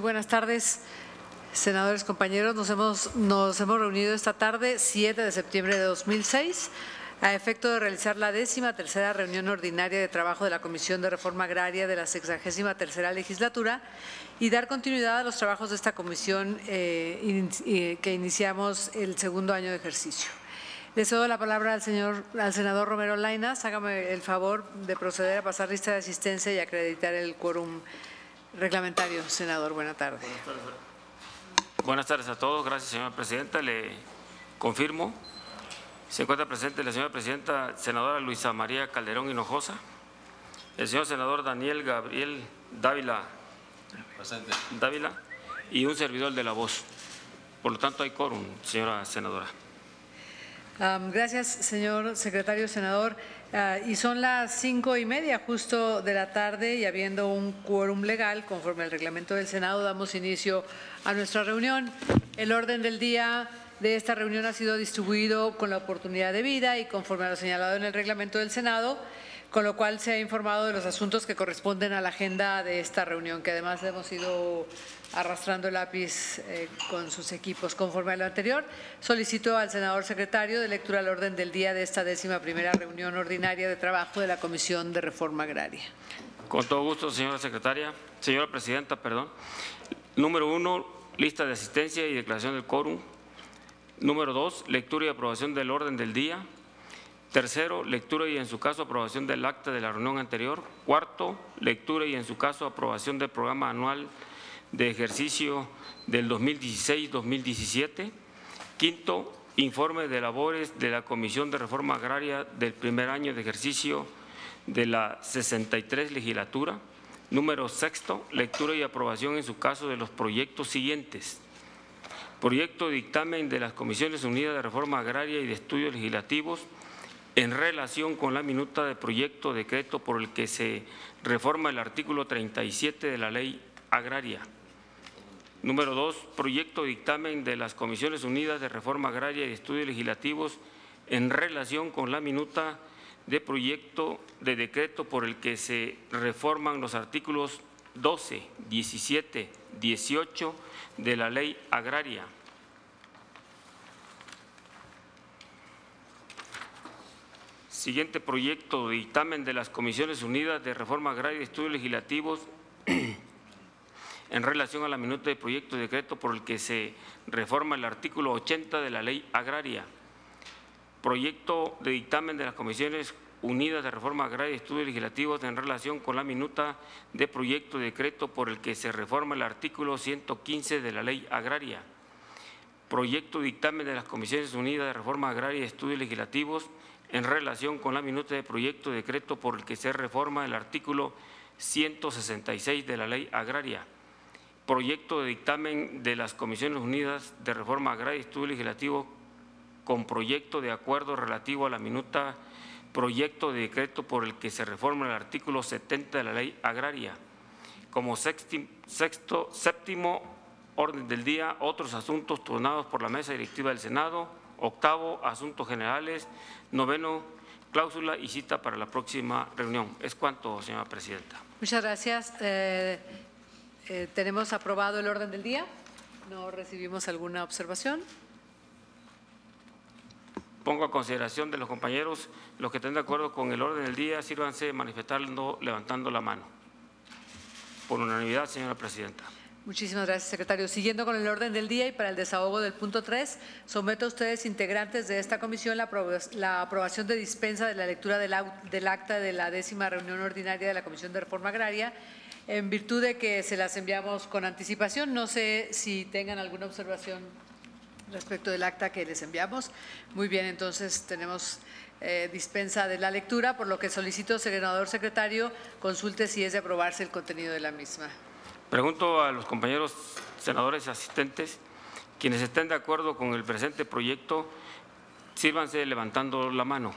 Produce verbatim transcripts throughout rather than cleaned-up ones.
Buenas tardes, senadores, compañeros. Nos hemos, nos hemos reunido esta tarde, siete de septiembre de dos mil seis, a efecto de realizar la décima tercera reunión ordinaria de trabajo de la Comisión de Reforma Agraria de la sexagésima tercera legislatura y dar continuidad a los trabajos de esta comisión eh, in, eh, que iniciamos el segundo año de ejercicio. Le cedo la palabra al señor, al senador Romero Lainez. Hágame el favor de proceder a pasar lista de asistencia y acreditar el quórum reglamentario. Senador, buena tarde. Buenas tardes. Buenas tardes a todos. Gracias, señora presidenta. Le confirmo. Se encuentra presente la señora presidenta, senadora Luisa María Calderón Hinojosa, el señor senador Daniel Gabriel Dávila, presente. Dávila y un servidor de la voz. Por lo tanto, hay quórum, señora senadora. Um, gracias, señor secretario, senador. Uh, y son las cinco y media justo de la tarde y habiendo un quórum legal conforme al reglamento del Senado, damos inicio a nuestra reunión. El orden del día de esta reunión ha sido distribuido con la oportunidad debida y conforme a lo señalado en el reglamento del Senado, con lo cual se ha informado de los asuntos que corresponden a la agenda de esta reunión, que además hemos ido arrastrando el lápiz eh, con sus equipos. Conforme a lo anterior, solicito al senador secretario de lectura al orden del día de esta décima primera reunión ordinaria de trabajo de la Comisión de Reforma Agraria. Con todo gusto, señora secretaria, señora presidenta, perdón. Número uno, lista de asistencia y declaración del quórum. Número dos, lectura y aprobación del orden del día. Tercero, lectura y en su caso aprobación del acta de la reunión anterior. Cuarto, lectura y en su caso aprobación del programa anual de ejercicio del dos mil dieciséis dos mil diecisiete. Quinto, informe de labores de la Comisión de Reforma Agraria del primer año de ejercicio de la sesenta y tres legislatura. Número sexto, lectura y aprobación en su caso de los proyectos siguientes. Proyecto de dictamen de las Comisiones Unidas de Reforma Agraria y de Estudios Legislativos en relación con la minuta de proyecto de decreto por el que se reforma el artículo treinta y siete de la Ley Agraria. Número dos, proyecto de dictamen de las Comisiones Unidas de Reforma Agraria y de Estudios Legislativos en relación con la minuta de proyecto de decreto por el que se reforman los artículos doce, diecisiete, dieciocho de la Ley Agraria. Siguiente proyecto de dictamen de las Comisiones Unidas de Reforma Agraria y Estudios Legislativos en relación a la minuta de proyecto de decreto por el que se reforma el artículo ochenta de la Ley Agraria. Proyecto de dictamen de las Comisiones Unidas de Reforma Agraria y Estudios Legislativos en relación con la minuta de proyecto de decreto por el que se reforma el artículo ciento quince de la Ley Agraria. Proyecto de dictamen de las Comisiones Unidas de Reforma Agraria y Estudios Legislativos en relación con la minuta de proyecto de decreto por el que se reforma el artículo ciento sesenta y seis de la Ley Agraria. Proyecto de dictamen de las Comisiones Unidas de Reforma Agraria y Estudios Legislativos con proyecto de acuerdo relativo a la minuta proyecto de decreto por el que se reforma el artículo setenta de la Ley Agraria. Como sexti, sexto, séptimo orden del día, otros asuntos turnados por la mesa directiva del Senado. Octavo, asuntos generales. Noveno, cláusula y cita para la próxima reunión. Es cuanto, señora presidenta. Muchas gracias. Eh, eh, tenemos aprobado el orden del día. No recibimos alguna observación. Pongo a consideración de los compañeros los que estén de acuerdo con el orden del día, sírvanse manifestando levantando la mano. Por unanimidad, señora presidenta. Muchísimas gracias, secretario. Siguiendo con el orden del día y para el desahogo del punto tres, someto a ustedes, integrantes de esta comisión, la, aprobación, la aprobación de dispensa de la lectura del, del acta de la décima reunión ordinaria de la Comisión de Reforma Agraria, en virtud de que se las enviamos con anticipación. No sé si tengan alguna observación respecto del acta que les enviamos. Muy bien, entonces tenemos eh, dispensa de la lectura, por lo que solicito, senador secretario, consulte si es de aprobarse el contenido de la misma. Pregunto a los compañeros senadores asistentes, quienes estén de acuerdo con el presente proyecto, sírvanse levantando la mano.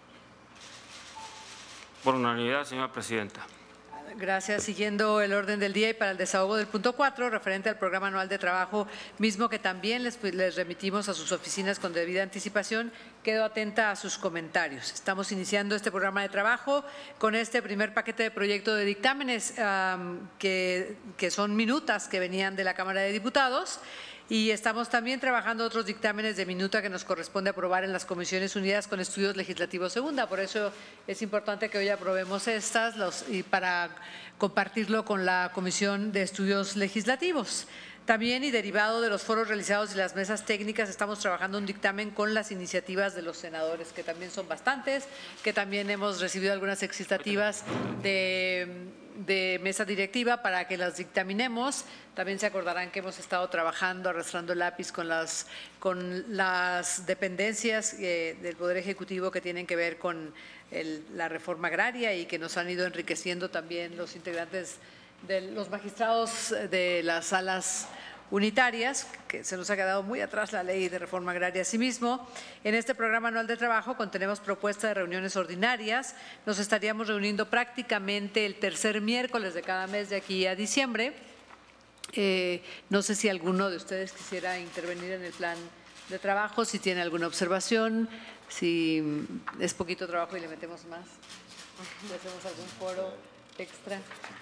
Por unanimidad, señora presidenta. Gracias. Siguiendo el orden del día y para el desahogo del punto cuatro, referente al programa anual de trabajo, mismo que también les, les remitimos a sus oficinas con debida anticipación, Quedo atenta a sus comentarios. Estamos iniciando este programa de trabajo con este primer paquete de proyecto de dictámenes um, que, que son minutas que venían de la Cámara de Diputados. Y estamos también trabajando otros dictámenes de minuta que nos corresponde aprobar en las Comisiones Unidas con Estudios Legislativos Segunda. Por eso es importante que hoy aprobemos estas los, y para compartirlo con la Comisión de Estudios Legislativos. También y derivado de los foros realizados y las mesas técnicas, estamos trabajando un dictamen con las iniciativas de los senadores, que también son bastantes, que también hemos recibido algunas exitativas de, de mesa directiva para que las dictaminemos. También se acordarán que hemos estado trabajando, arrastrando el lápiz con las, con las dependencias eh, del Poder Ejecutivo que tienen que ver con el, la reforma agraria y que nos han ido enriqueciendo también los integrantes de los magistrados de las salas unitarias, que se nos ha quedado muy atrás la ley de reforma agraria. Asimismo, en este programa anual de trabajo contenemos propuesta de reuniones ordinarias. Nos estaríamos reuniendo prácticamente el tercer miércoles de cada mes de aquí a diciembre. Eh, no sé si alguno de ustedes quisiera intervenir en el plan de trabajo, si tiene alguna observación, si es poquito trabajo y le metemos más, si hacemos algún foro extra.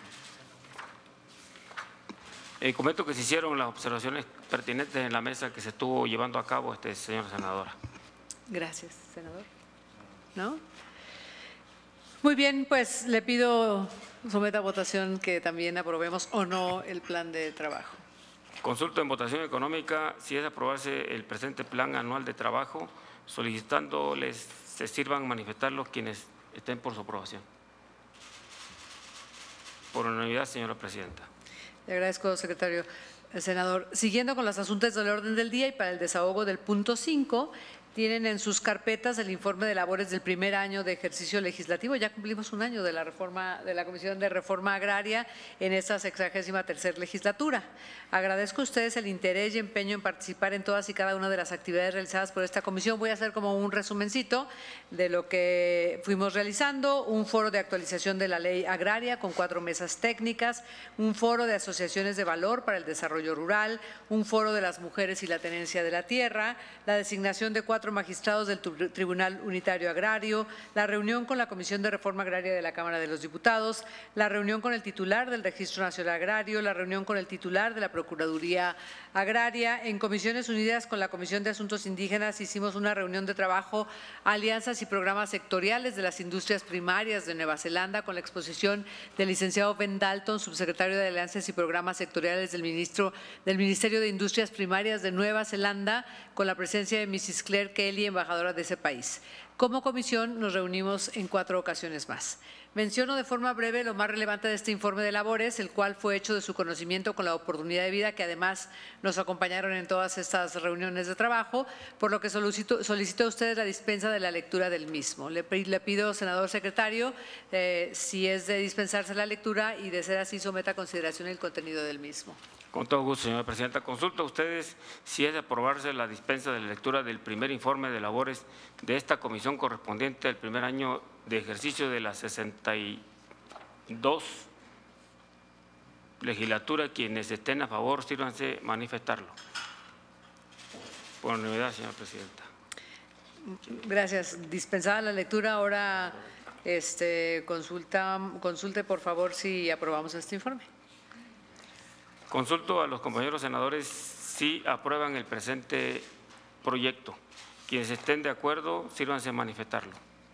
Eh, comento que se hicieron las observaciones pertinentes en la mesa que se estuvo llevando a cabo, este señora senadora. Gracias, senador. ¿No? Muy bien, pues le pido someta a votación que también aprobemos o no el plan de trabajo. Consulto en votación económica si es aprobarse el presente plan anual de trabajo, solicitándoles se sirvan manifestarlos quienes estén por su aprobación. Por unanimidad, señora presidenta. Le agradezco, secretario. El senador, siguiendo con los asuntos del orden del día y para el desahogo del punto cinco, tienen en sus carpetas el informe de labores del primer año de ejercicio legislativo. Ya cumplimos un año de la reforma de la Comisión de Reforma Agraria en esta sexagésima tercera legislatura. Agradezco a ustedes el interés y empeño en participar en todas y cada una de las actividades realizadas por esta comisión. Voy a hacer como un resumencito de lo que fuimos realizando: un foro de actualización de la ley agraria con cuatro mesas técnicas, un foro de asociaciones de valor para el desarrollo rural, un foro de las mujeres y la tenencia de la tierra, la designación de cuatro magistrados del Tribunal Unitario Agrario, la reunión con la Comisión de Reforma Agraria de la Cámara de los Diputados, la reunión con el titular del Registro Nacional Agrario, la reunión con el titular de la Procuraduría Agraria. En Comisiones Unidas con la Comisión de Asuntos Indígenas hicimos una reunión de trabajo, alianzas y programas sectoriales de las industrias primarias de Nueva Zelanda, con la exposición del licenciado Ben Dalton, subsecretario de Alianzas y Programas Sectoriales del, ministro, del Ministerio de Industrias Primarias de Nueva Zelanda, con la presencia de missus Claire Kelly, embajadora de ese país. Como comisión nos reunimos en cuatro ocasiones más. Menciono de forma breve lo más relevante de este informe de labores, el cual fue hecho de su conocimiento con la oportunidad de vida que además nos acompañaron en todas estas reuniones de trabajo, por lo que solicito, solicito a ustedes la dispensa de la lectura del mismo. Le, le pido, senador secretario, eh, si es de dispensarse la lectura y de ser así, someta a consideración el contenido del mismo. Con todo gusto, señora presidenta. Consulto a ustedes si es de aprobarse la dispensa de la lectura del primer informe de labores de esta comisión correspondiente al primer año de ejercicio de la sesenta y dos legislatura. Quienes estén a favor, sírvanse manifestarlo. Por unanimidad, señora presidenta. Gracias. Dispensada la lectura, ahora este, consulta, consulte por favor si aprobamos este informe. Consulto a los compañeros senadores si aprueban el presente proyecto. Quienes estén de acuerdo, sírvanse a manifestarlo.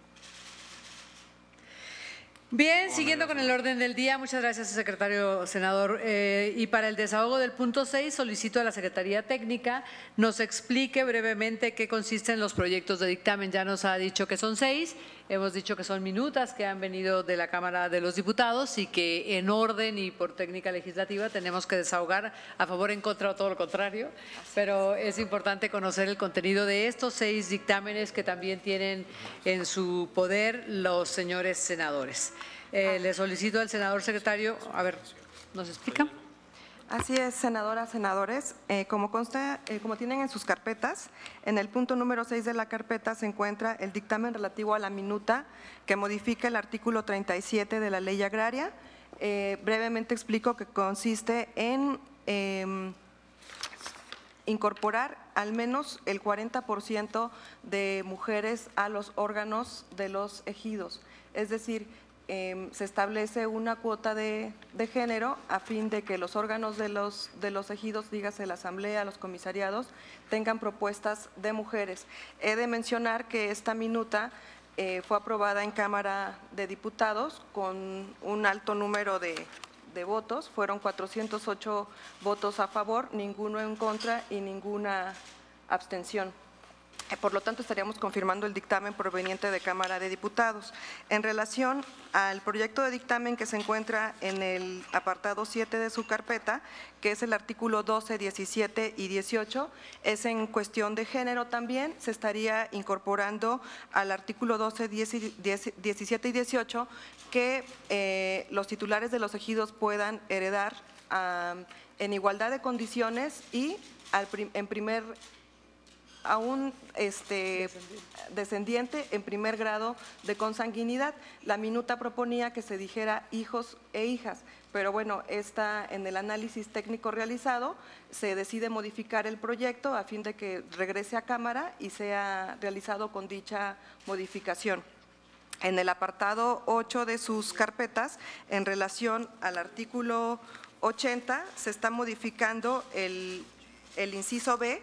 Bien, siguiendo con el orden del día, muchas gracias, secretario senador. Eh, y para el desahogo del punto seis, solicito a la Secretaría Técnica nos explique brevemente qué consisten los proyectos de dictamen. Ya nos ha dicho que son seis, hemos dicho que son minutas que han venido de la Cámara de los Diputados y que en orden y por técnica legislativa tenemos que desahogar a favor, en contra o todo lo contrario, pero es importante conocer el contenido de estos seis dictámenes que también tienen en su poder los señores senadores. Eh, le solicito al senador secretario, a ver, ¿nos explica? Así es, senadoras, senadores. Eh, como consta, eh, como tienen en sus carpetas, en el punto número seis de la carpeta se encuentra el dictamen relativo a la minuta que modifica el artículo treinta y siete de la Ley Agraria. Eh, brevemente explico que consiste en… Eh, incorporar al menos el cuarenta por ciento de mujeres a los órganos de los ejidos. Es decir, eh, se establece una cuota de, de género a fin de que los órganos de los, de los ejidos, dígase la asamblea, los comisariados, tengan propuestas de mujeres. He de mencionar que esta minuta eh, fue aprobada en Cámara de Diputados con un alto número de de votos, fueron cuatrocientos ocho votos a favor, ninguno en contra y ninguna abstención. Por lo tanto, estaríamos confirmando el dictamen proveniente de Cámara de Diputados. En relación al proyecto de dictamen que se encuentra en el apartado siete de su carpeta, que es el artículo doce, diecisiete y dieciocho, es en cuestión de género también, se estaría incorporando al artículo doce, diecisiete y dieciocho que eh, los titulares de los ejidos puedan heredar um, en igualdad de condiciones y al prim, en primer a un este, descendiente en primer grado de consanguinidad. La minuta proponía que se dijera hijos e hijas, pero bueno, está en el análisis técnico realizado, se decide modificar el proyecto a fin de que regrese a Cámara y sea realizado con dicha modificación. En el apartado ocho de sus carpetas, en relación al artículo ochenta, se está modificando el, el inciso B,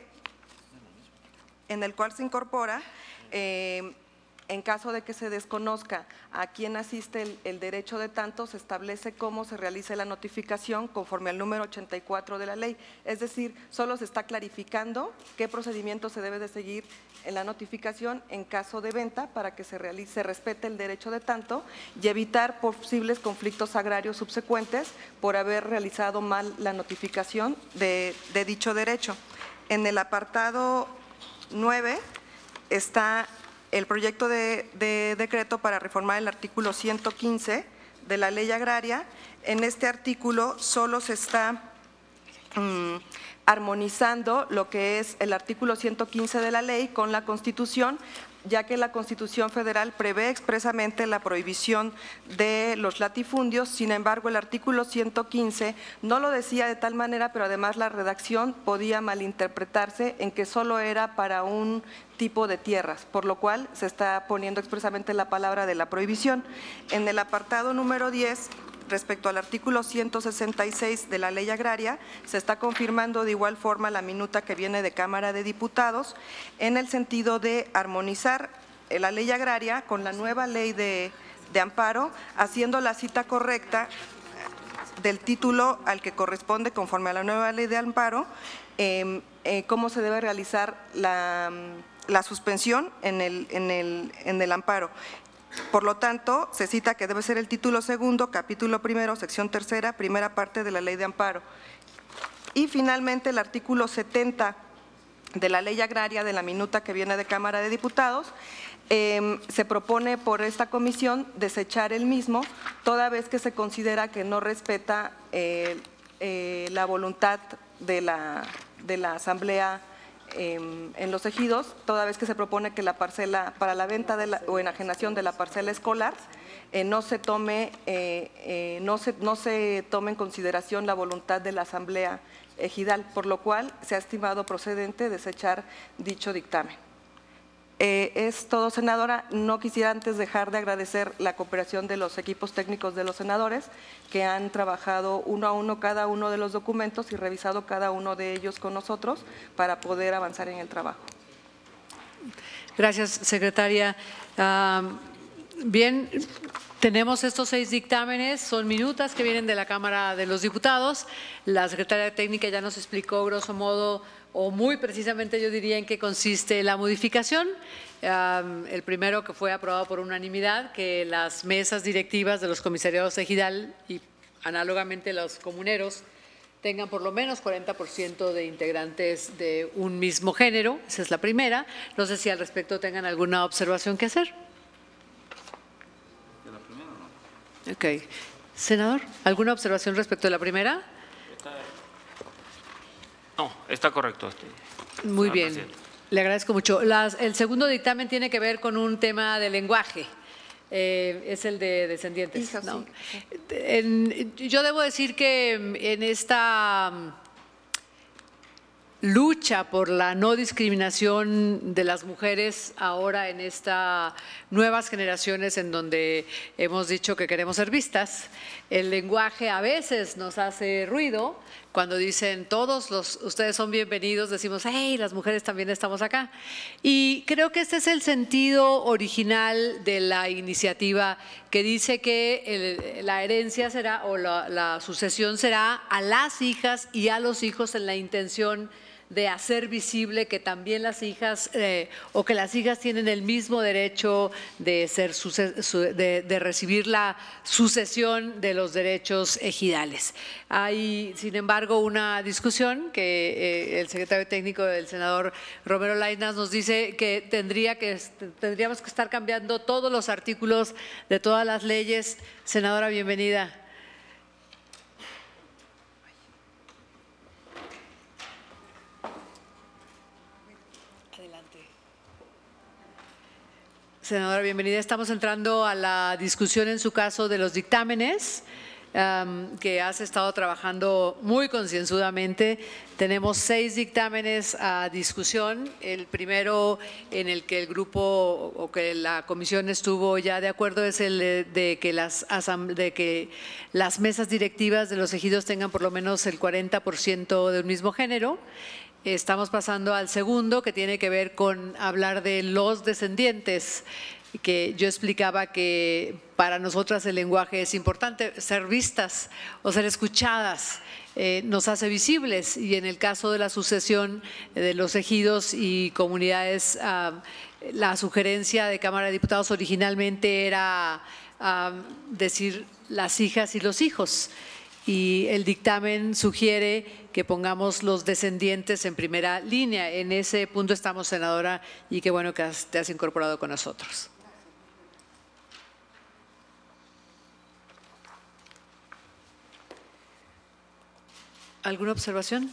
en el cual se incorpora, eh, en caso de que se desconozca a quién asiste el, el derecho de tanto, se establece cómo se realiza la notificación conforme al número ochenta y cuatro de la ley. Es decir, solo se está clarificando qué procedimiento se debe de seguir en la notificación en caso de venta para que se realice, se respete el derecho de tanto y evitar posibles conflictos agrarios subsecuentes por haber realizado mal la notificación de, de dicho derecho. En el apartado nueve está el proyecto de, de decreto para reformar el artículo ciento quince de la Ley Agraria. En este artículo solo se está mmm, armonizando lo que es el artículo ciento quince de la ley con la Constitución, ya que la Constitución Federal prevé expresamente la prohibición de los latifundios. Sin embargo, el artículo ciento quince no lo decía de tal manera, pero además la redacción podía malinterpretarse en que solo era para un tipo de tierras, por lo cual se está poniendo expresamente la palabra de la prohibición. En el apartado número diez, respecto al artículo ciento sesenta y seis de la Ley Agraria, se está confirmando de igual forma la minuta que viene de Cámara de Diputados en el sentido de armonizar la Ley Agraria con la nueva Ley de, de Amparo, haciendo la cita correcta del título al que corresponde conforme a la nueva Ley de Amparo, eh, eh, cómo se debe realizar la, la suspensión en el, en el, en el amparo. Por lo tanto, se cita que debe ser el título segundo, capítulo primero, sección tercera, primera parte de la Ley de Amparo. Y finalmente el artículo setenta de la Ley Agraria de la minuta que viene de Cámara de Diputados, eh, se propone por esta comisión desechar el mismo, toda vez que se considera que no respeta eh, eh, la voluntad de la, de la Asamblea en los ejidos, toda vez que se propone que la parcela para la venta de la, o enajenación de la parcela escolar eh, no se tome eh, eh, no se no se tome en consideración la voluntad de la asamblea ejidal, por lo cual se ha estimado procedente desechar dicho dictamen. Eh, es todo, senadora. No quisiera antes dejar de agradecer la cooperación de los equipos técnicos de los senadores que han trabajado uno a uno cada uno de los documentos y revisado cada uno de ellos con nosotros para poder avanzar en el trabajo. Gracias, secretaria. Uh, bien, tenemos estos seis dictámenes, son minutas que vienen de la Cámara de los Diputados. La secretaria técnica ya nos explicó grosso modo o muy precisamente yo diría en qué consiste la modificación. Um, el primero que fue aprobado por unanimidad, que las mesas directivas de los comisariados ejidal y análogamente los comuneros tengan por lo menos cuarenta por ciento de integrantes de un mismo género. Esa es la primera. No sé si al respecto tengan alguna observación que hacer. ¿De la primera o no? Ok. Senador, ¿alguna observación respecto de la primera? No, está correcto. Muy bien, presidente. Le agradezco mucho. Las, el segundo dictamen tiene que ver con un tema de lenguaje, eh, es el de descendientes. Hija, ¿no? sí. En, yo debo decir que en esta lucha por la no discriminación de las mujeres ahora en estas nuevas generaciones en donde hemos dicho que queremos ser vistas. El lenguaje a veces nos hace ruido. Cuando dicen todos los, ustedes son bienvenidos, decimos, hey, las mujeres también estamos acá. Y creo que este es el sentido original de la iniciativa, que dice que el, la herencia será, o la, la sucesión será a las hijas y a los hijos, en la intención de hacer visible que también las hijas eh, o que las hijas tienen el mismo derecho de, ser de, de recibir la sucesión de los derechos ejidales. Hay, sin embargo, una discusión que eh, el secretario técnico del senador Romero Lainez nos dice que, tendría que tendríamos que estar cambiando todos los artículos de todas las leyes. Senadora, bienvenida. Senadora, bienvenida. Estamos entrando a la discusión en su caso de los dictámenes, um, que has estado trabajando muy concienzudamente. Tenemos seis dictámenes a discusión. El primero en el que el grupo o que la comisión estuvo ya de acuerdo es el de que las, de que las mesas directivas de los ejidos tengan por lo menos el cuarenta por ciento del mismo género. Estamos pasando al segundo, que tiene que ver con hablar de los descendientes, que yo explicaba que para nosotras el lenguaje es importante, ser vistas o ser escuchadas eh, nos hace visibles, y en el caso de la sucesión de los ejidos y comunidades, uh, la sugerencia de Cámara de Diputados originalmente era uh, decir las hijas y los hijos. Y el dictamen sugiere que pongamos los descendientes en primera línea. En ese punto estamos, senadora, y qué bueno que has, te has incorporado con nosotros. ¿Alguna observación?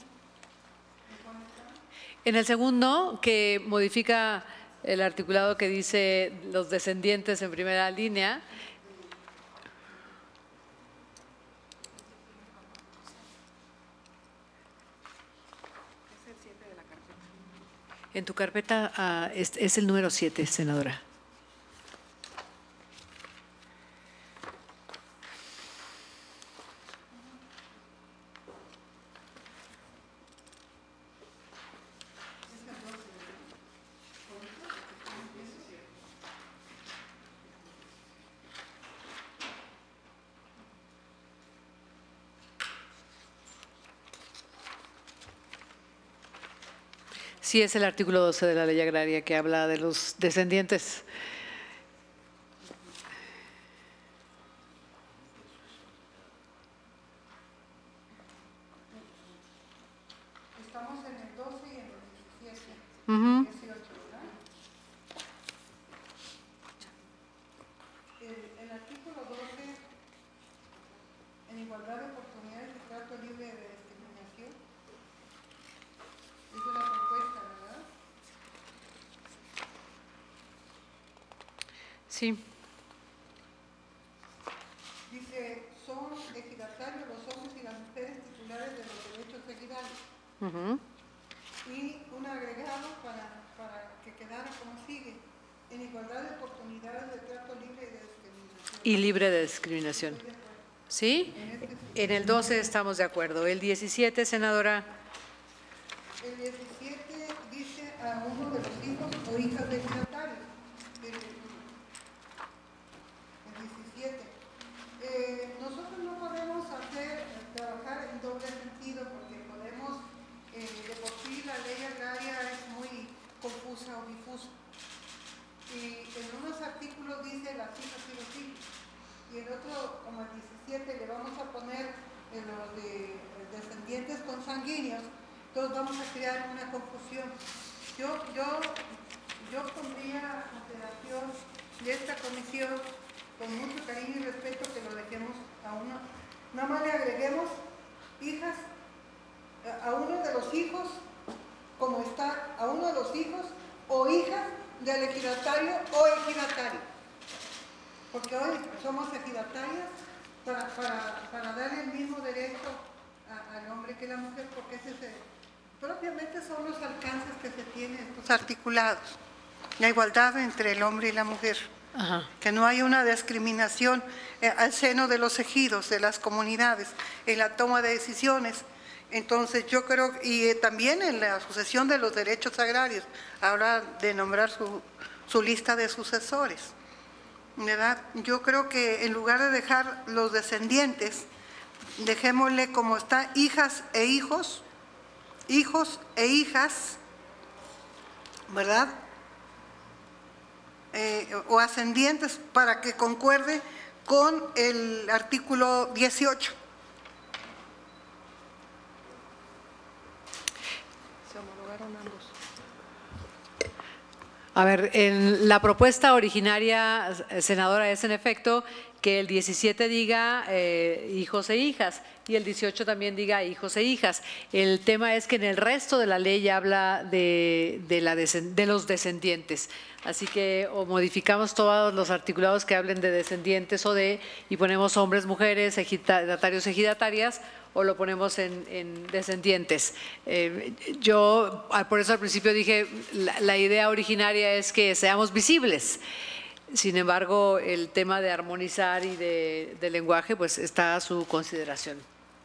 En el segundo, que modifica el articulado que dice los descendientes en primera línea. En tu carpeta uh, es, es el número siete, senadora. Sí, es el artículo doce de la Ley Agraria que habla de los descendientes. Estamos en el doce y en el diecisiete. Uh-huh. dieciocho, ¿verdad? El, el artículo doce, en igualdad de oportunidades y trato libre de discriminación. Es una propuesta, ¿verdad? Sí. Dice, son ejidatarios los hombres y las mujeres titulares de los derechos ejidales. Uh-huh. Y un agregado para, para que quedara como sigue, en igualdad de oportunidades de trato libre y de discriminación. Y libre de discriminación. ¿Sí? En el doce estamos de acuerdo. El diecisiete, senadora. El diecisiete dice a uno de los hijos o hijas del ejidatario. El, el diecisiete. Eh, nosotros no podemos hacer, trabajar en doble sentido porque podemos, eh, de por sí la ley agraria es muy confusa o difusa. Y en unos artículos dice las hijas y los hijos. Y en otro, como el diecisiete, le vamos a poner en los de descendientes consanguíneos. Entonces vamos a crear una confusión. Yo, yo, yo pondría a consideración de esta comisión, con mucho cariño y respeto, que lo dejemos a uno. Nada más le agreguemos hijas, a uno de los hijos, como está, a uno de los hijos o hijas del ejidatario o ejidatario. Porque hoy somos ejidatarias para, para, para darle el mismo derecho a, al hombre que a la mujer, porque ese es el, propiamente que tienen estos articulados, la igualdad entre el hombre y la mujer. Ajá. Que no hay una discriminación eh, al seno de los ejidos, de las comunidades, en la toma de decisiones. Entonces yo creo, y eh, también en la sucesión de los derechos agrarios, habla de nombrar su, su lista de sucesores, ¿verdad? Yo creo que en lugar de dejar los descendientes, dejémosle como está, hijas e hijos, hijos e hijas, ¿verdad? Eh, o ascendientes, para que concuerde con el artículo dieciocho. Se homologaron ambos. A ver, en la propuesta originaria, senadora, es en efecto que el diecisiete diga eh, hijos e hijas y el dieciocho también diga hijos e hijas. El tema es que en el resto de la ley habla de, de, la de los descendientes. Así que o modificamos todos los articulados que hablen de descendientes o de, y ponemos hombres, mujeres, ejidatarios, ejidatarias, o lo ponemos en, en descendientes. Eh, yo por eso al principio dije, la, la idea originaria es que seamos visibles. Sin embargo, el tema de armonizar y de, de lenguaje pues está a su consideración.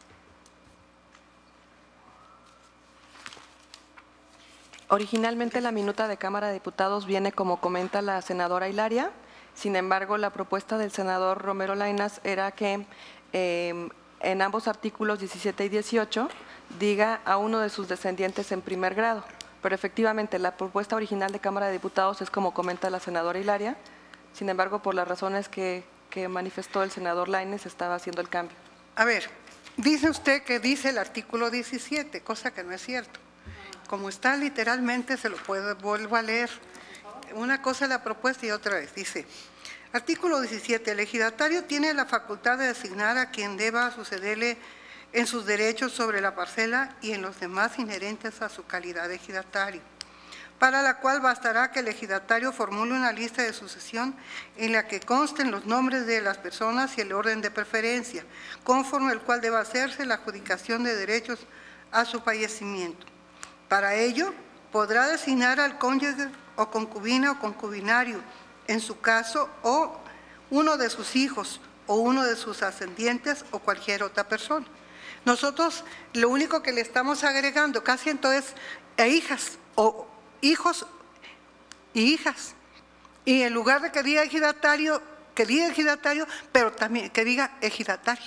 Originalmente la minuta de Cámara de Diputados viene como comenta la senadora Hilaria. Sin embargo, la propuesta del senador Romero Lainez era que eh, en ambos artículos diecisiete y dieciocho diga a uno de sus descendientes en primer grado. Pero efectivamente la propuesta original de Cámara de Diputados es como comenta la senadora Hilaria. Sin embargo, por las razones que, que manifestó el senador Lainez, estaba haciendo el cambio. A ver, dice usted que dice el artículo diecisiete, cosa que no es cierto. Como está literalmente, se lo puedo, vuelvo a leer. Una cosa es la propuesta y otra vez. Dice, artículo diecisiete, el ejidatario tiene la facultad de designar a quien deba sucederle en sus derechos sobre la parcela y en los demás inherentes a su calidad de ejidatario, para la cual bastará que el ejidatario formule una lista de sucesión en la que consten los nombres de las personas y el orden de preferencia, conforme el cual deba hacerse la adjudicación de derechos a su fallecimiento. Para ello, podrá designar al cónyuge o concubina o concubinario, en su caso, o uno de sus hijos o uno de sus ascendientes o cualquier otra persona. Nosotros lo único que le estamos agregando casi entonces e hijas o hijos y hijas, y en lugar de que diga ejidatario, que diga ejidatario, pero también que diga ejidataria.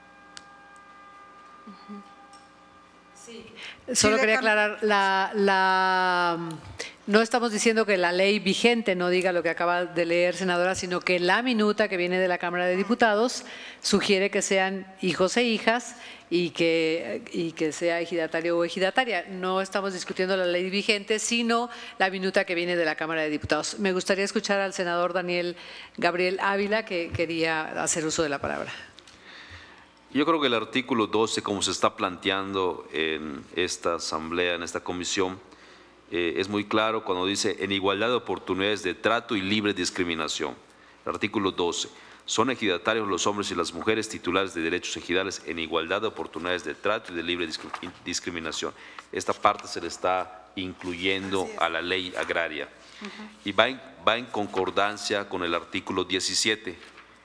Sí. Solo quería aclarar, la, la, no estamos diciendo que la ley vigente no diga lo que acaba de leer, senadora, sino que la minuta que viene de la Cámara de Diputados sugiere que sean hijos e hijas y que, y que sea ejidatario o ejidataria. No estamos discutiendo la ley vigente, sino la minuta que viene de la Cámara de Diputados. Me gustaría escuchar al senador Daniel Gabriel Ávila, que quería hacer uso de la palabra. Yo creo que el artículo doce, como se está planteando en esta asamblea, en esta comisión, eh, es muy claro cuando dice en igualdad de oportunidades de trato y libre discriminación. El artículo doce, son ejidatarios los hombres y las mujeres titulares de derechos ejidales en igualdad de oportunidades de trato y de libre discriminación. Esta parte se le está incluyendo a la ley agraria. Uh-huh. Y va en, va en concordancia con el artículo diecisiete.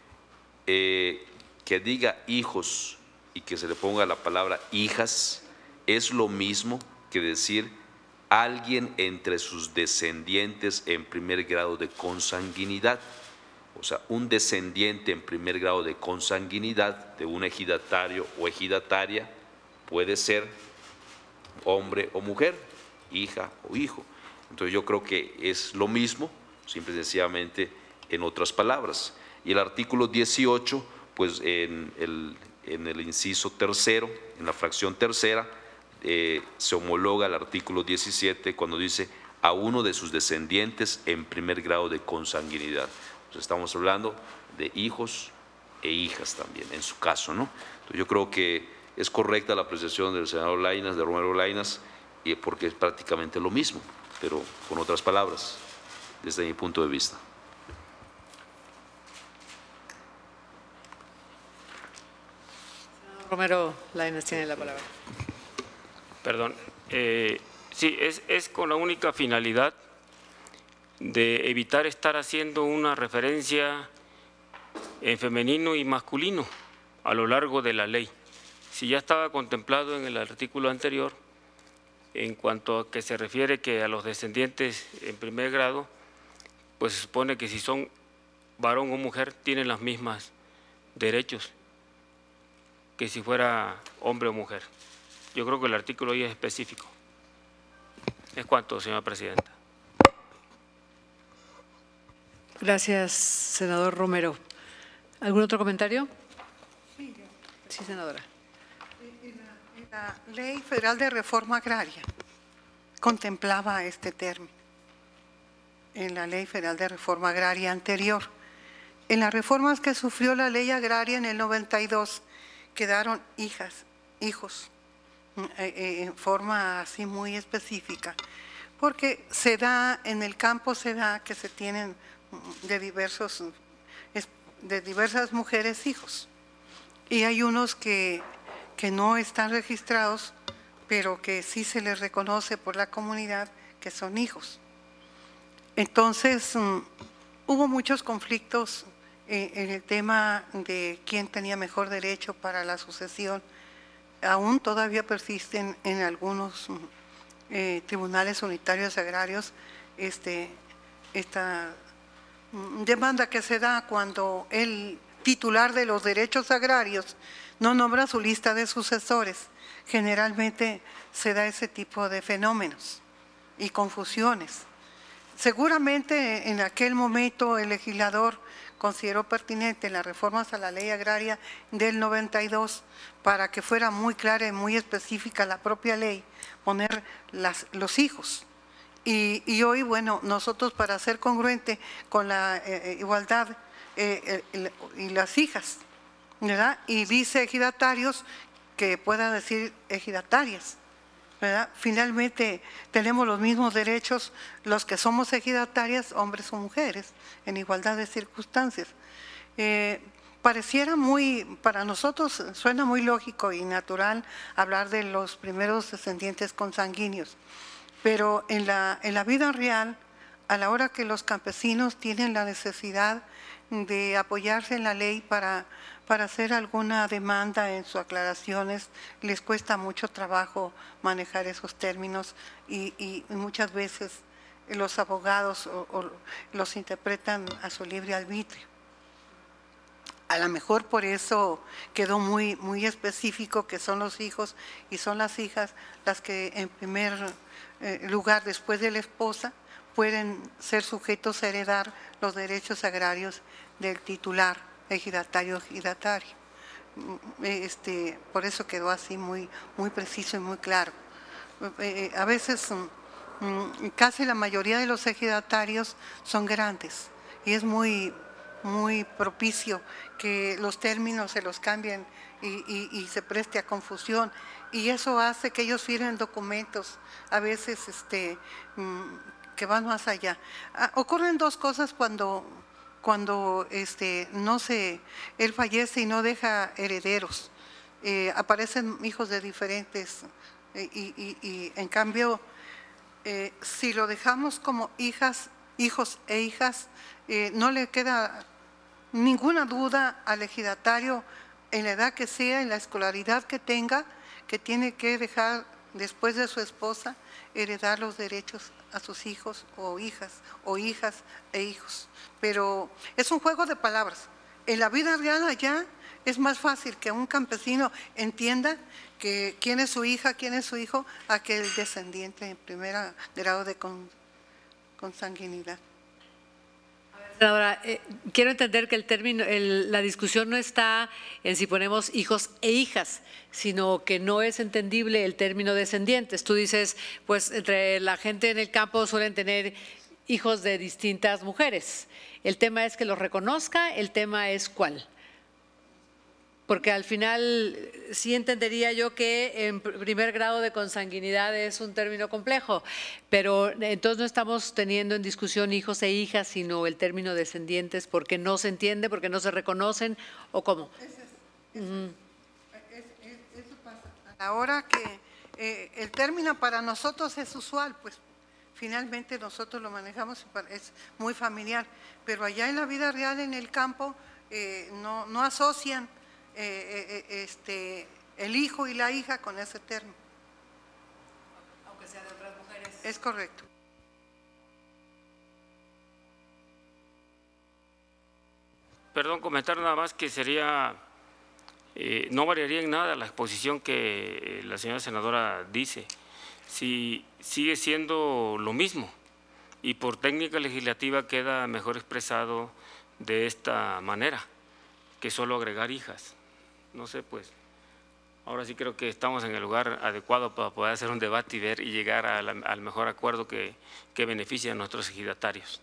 Eh, que diga hijos y que se le ponga la palabra hijas es lo mismo que decir alguien entre sus descendientes en primer grado de consanguinidad. O sea, un descendiente en primer grado de consanguinidad de un ejidatario o ejidataria puede ser hombre o mujer, hija o hijo. Entonces yo creo que es lo mismo, simple y sencillamente en otras palabras. Y el artículo dieciocho, pues en el, en el inciso tercero, en la fracción tercera, eh, se homologa al artículo diecisiete cuando dice a uno de sus descendientes en primer grado de consanguinidad. Entonces estamos hablando de hijos e hijas también, en su caso, ¿no? Entonces yo creo que es correcta la apreciación del senador Lainez, de Romero Lainez, porque es prácticamente lo mismo, pero con otras palabras, desde mi punto de vista. Romero Lainez tiene la palabra. Perdón. Eh, Sí, es, es con la única finalidad de evitar estar haciendo una referencia en femenino y masculino a lo largo de la ley. Si ya estaba contemplado en el artículo anterior, en cuanto a que se refiere que a los descendientes en primer grado, pues se supone que si son varón o mujer tienen los mismos derechos que si fuera hombre o mujer. Yo creo que el artículo ahí es específico. Es cuanto, señora presidenta. Gracias, senador Romero. ¿Algún otro comentario? Sí, Sí, senadora. En la, en la Ley Federal de Reforma Agraria contemplaba este término. En la Ley Federal de Reforma Agraria anterior. En las reformas que sufrió la Ley Agraria en el noventa y dos, quedaron hijas, hijos, en forma así muy específica, porque se da, en el campo se da que se tienen de, diversos, de diversas mujeres hijos, y hay unos que, que no están registrados, pero que sí se les reconoce por la comunidad que son hijos. Entonces, hubo muchos conflictos en el tema de quién tenía mejor derecho para la sucesión. Aún todavía persisten en algunos eh, tribunales unitarios agrarios este, esta demanda que se da cuando el titular de los derechos agrarios no nombra su lista de sucesores. Generalmente se da ese tipo de fenómenos y confusiones. Seguramente en aquel momento el legislador consideró pertinente las reformas a la ley agraria del noventa y dos para que fuera muy clara y muy específica la propia ley, poner las, los hijos. Y, y hoy, bueno, nosotros para ser congruente con la eh, igualdad eh, eh, y las hijas, ¿verdad? Y dice ejidatarios que pueda decir ejidatarias, ¿verdad? Finalmente tenemos los mismos derechos los que somos ejidatarias, hombres o mujeres, en igualdad de circunstancias. Eh, pareciera muy, para nosotros suena muy lógico y natural hablar de los primeros descendientes consanguíneos, pero en la, en la vida real, a la hora que los campesinos tienen la necesidad de apoyarse en la ley para, para hacer alguna demanda en sus aclaraciones, les cuesta mucho trabajo manejar esos términos y, y muchas veces los abogados o, o los interpretan a su libre arbitrio. A lo mejor por eso quedó muy, muy específico que son los hijos y son las hijas las que en primer eh, lugar, después de la esposa, pueden ser sujetos a heredar los derechos agrarios del titular, ejidatario o ejidatario. Este, por eso quedó así muy, muy preciso y muy claro. Eh, a veces casi la mayoría de los ejidatarios son grandes y es muy, muy propicio que los términos se los cambien y, y, y se preste a confusión, y eso hace que ellos firmen documentos a veces este, que van más allá. Ah, ocurren dos cosas cuando, cuando este, no se, él fallece y no deja herederos. Eh, aparecen hijos de diferentes eh, y, y, y en cambio eh, si lo dejamos como hijas, hijos e hijas, eh, no le queda ninguna duda al ejidatario en la edad que sea, en la escolaridad que tenga, que tiene que dejar después de su esposa heredar los derechos a sus hijos o hijas o hijas e hijos. Pero es un juego de palabras. En la vida real allá es más fácil que un campesino entienda que quién es su hija, quién es su hijo, a que el descendiente en primer grado de consanguinidad. Senadora, eh, quiero entender que el término, el, la discusión no está en si ponemos hijos e hijas, sino que no es entendible el término descendientes. Tú dices, pues entre la gente en el campo suelen tener hijos de distintas mujeres. El tema es que los reconozca, el tema es cuál. Porque al final sí entendería yo que en primer grado de consanguinidad es un término complejo, pero entonces no estamos teniendo en discusión hijos e hijas, sino el término descendientes, porque no se entiende, porque no se reconocen, ¿o cómo? Eso, es, eso, uh-huh. es, es, eso pasa. A la hora que eh, el término para nosotros es usual, pues finalmente nosotros lo manejamos, es muy familiar, pero allá en la vida real, en el campo, eh, no, no asocian eh, eh, este, el hijo y la hija con ese término. Aunque sea de otras mujeres. Es correcto. Perdón, comentar nada más que sería, eh, no variaría en nada la exposición que la señora senadora dice, si sigue siendo lo mismo y por técnica legislativa queda mejor expresado de esta manera que solo agregar hijas. No sé, pues, ahora sí creo que estamos en el lugar adecuado para poder hacer un debate y ver y llegar a la, al mejor acuerdo que, que beneficie a nuestros ejidatarios.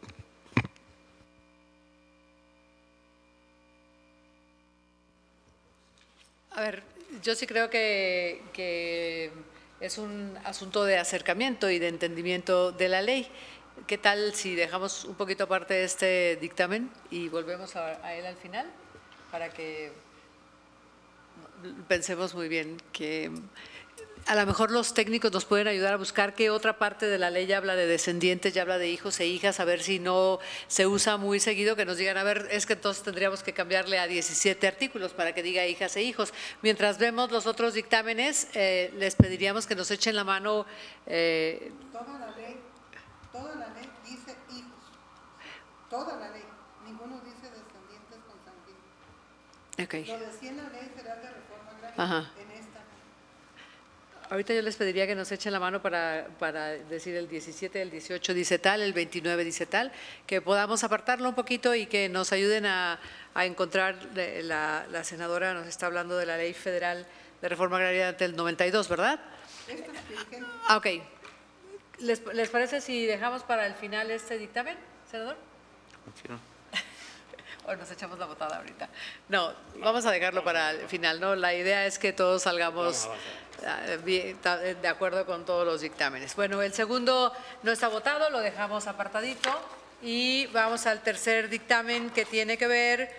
A ver, yo sí creo que, que es un asunto de acercamiento y de entendimiento de la ley. ¿Qué tal si dejamos un poquito aparte este dictamen y volvemos a, a él al final para que pensemos muy bien que a lo mejor los técnicos nos pueden ayudar a buscar qué otra parte de la ley habla de descendientes, ya habla de hijos e hijas, a ver si no se usa muy seguido, que nos digan, a ver, es que entonces tendríamos que cambiarle a diecisiete artículos para que diga hijas e hijos. Mientras vemos los otros dictámenes, eh, les pediríamos que nos echen la mano. Eh, toda la ley, toda la ley dice hijos, toda la ley, ninguno dice descendientes consanguíneos. Okay. Lo decía en la ley federal de reforma agraria. Ajá. En esta. Ahorita yo les pediría que nos echen la mano para, para decir el diecisiete, el dieciocho dice tal, el veintinueve dice tal, que podamos apartarlo un poquito y que nos ayuden a, a encontrar, la, la senadora nos está hablando de la Ley Federal de Reforma Agraria del noventa y dos, ¿verdad? Ah, ok. ¿Les, ¿Les parece si dejamos para el final este dictamen, senador? Sí, ¿no? O nos echamos la botada ahorita. No, vamos a dejarlo para el final, ¿no? La idea es que todos salgamos bien, de acuerdo con todos los dictámenes. Bueno, el segundo no está votado, lo dejamos apartadito y vamos al tercer dictamen que tiene que ver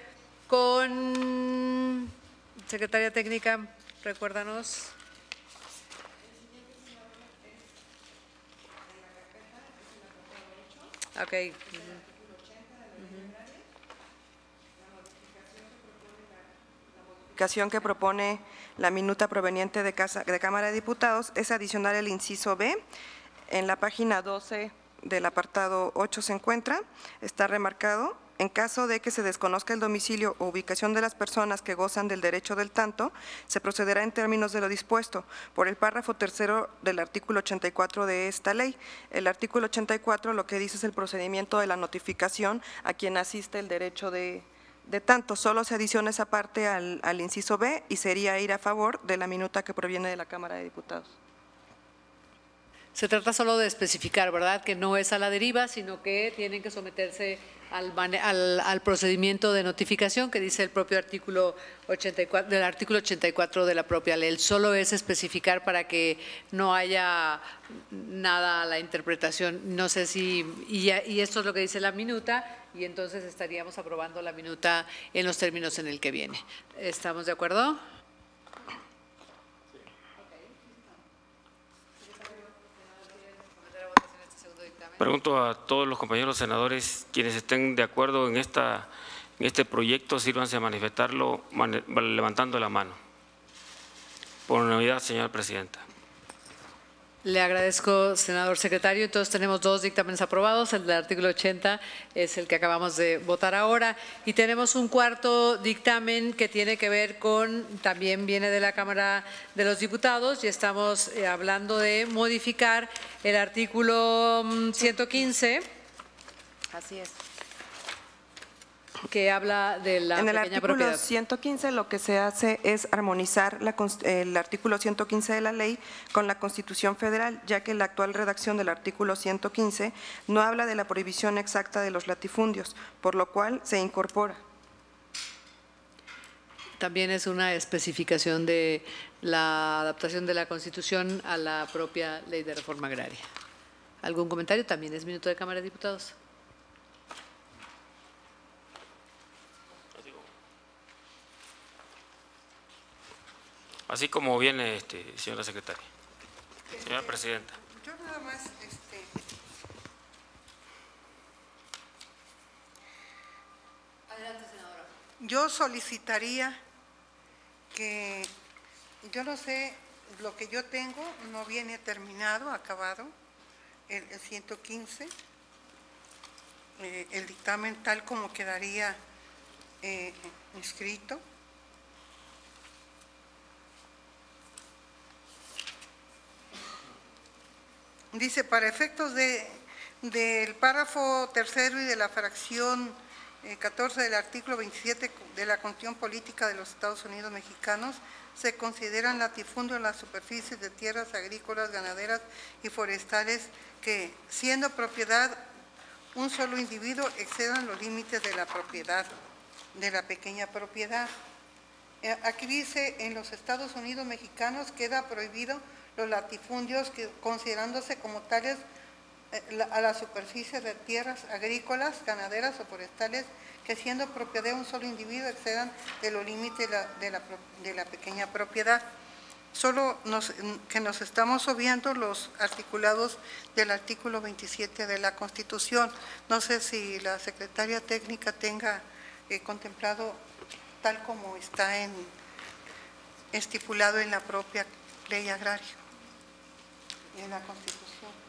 con… Secretaria Técnica, recuérdanos. Ok. Que propone la minuta proveniente de, casa, de Cámara de Diputados es adicionar el inciso B. En la página doce del apartado ocho se encuentra, está remarcado, en caso de que se desconozca el domicilio o ubicación de las personas que gozan del derecho del tanto, se procederá en términos de lo dispuesto por el párrafo tercero del artículo ochenta y cuatro de esta ley. El artículo ochenta y cuatro lo que dice es el procedimiento de la notificación a quien asiste el derecho de De tanto, solo se adiciona esa parte al, al inciso B y sería ir a favor de la minuta que proviene de la Cámara de Diputados. Se trata solo de especificar, ¿verdad?, que no es a la deriva, sino que tienen que someterse al, al, al procedimiento de notificación que dice el propio artículo ochenta y cuatro, del artículo ochenta y cuatro de la propia ley. Solo es especificar para que no haya nada a la interpretación. No sé si, y, y esto es lo que dice la minuta, y entonces estaríamos aprobando la minuta en los términos en el que viene. ¿Estamos de acuerdo? Pregunto a todos los compañeros senadores, quienes estén de acuerdo en, esta, en este proyecto, sírvanse a manifestarlo man, levantando la mano. Por unanimidad, señora presidenta. Le agradezco, senador secretario. Entonces tenemos dos dictámenes aprobados. El del artículo ochenta es el que acabamos de votar ahora. Y tenemos un cuarto dictamen que tiene que ver con, también viene de la Cámara de los Diputados, y estamos eh, hablando de modificar el artículo ciento quince. Así es. Que habla de la en el pequeña artículo propiedad. ciento quince lo que se hace es armonizar la, el artículo ciento quince de la ley con la Constitución Federal, ya que la actual redacción del artículo ciento quince no habla de la prohibición exacta de los latifundios, por lo cual se incorpora. También es una especificación de la adaptación de la Constitución a la propia Ley de Reforma Agraria. ¿Algún comentario? También es minuto de Cámara de Diputados. Así como viene, este, señora secretaria. Señora Presidenta. Yo nada más, este, Adelante, senadora. yo solicitaría que, yo no sé, lo que yo tengo no viene terminado, acabado, el, el ciento quince, eh, el dictamen tal como quedaría eh, inscrito. Dice, para efectos de, del párrafo tercero y de la fracción eh, catorce del artículo veintisiete de la Constitución Política de los Estados Unidos Mexicanos, se consideran latifundios las superficies de tierras agrícolas, ganaderas y forestales que, siendo propiedad un solo individuo, excedan los límites de la propiedad, de la pequeña propiedad. Eh, aquí dice, en los Estados Unidos Mexicanos queda prohibido los latifundios que, considerándose como tales eh, la, a la superficie de tierras agrícolas, ganaderas o forestales que siendo propiedad de un solo individuo excedan de los límites de la, de la, de la pequeña propiedad. Solo nos, que nos estamos obviando los articulados del artículo veintisiete de la Constitución. No sé si la secretaria técnica tenga eh, contemplado tal como está en, estipulado en la propia ley agraria, en la Constitución.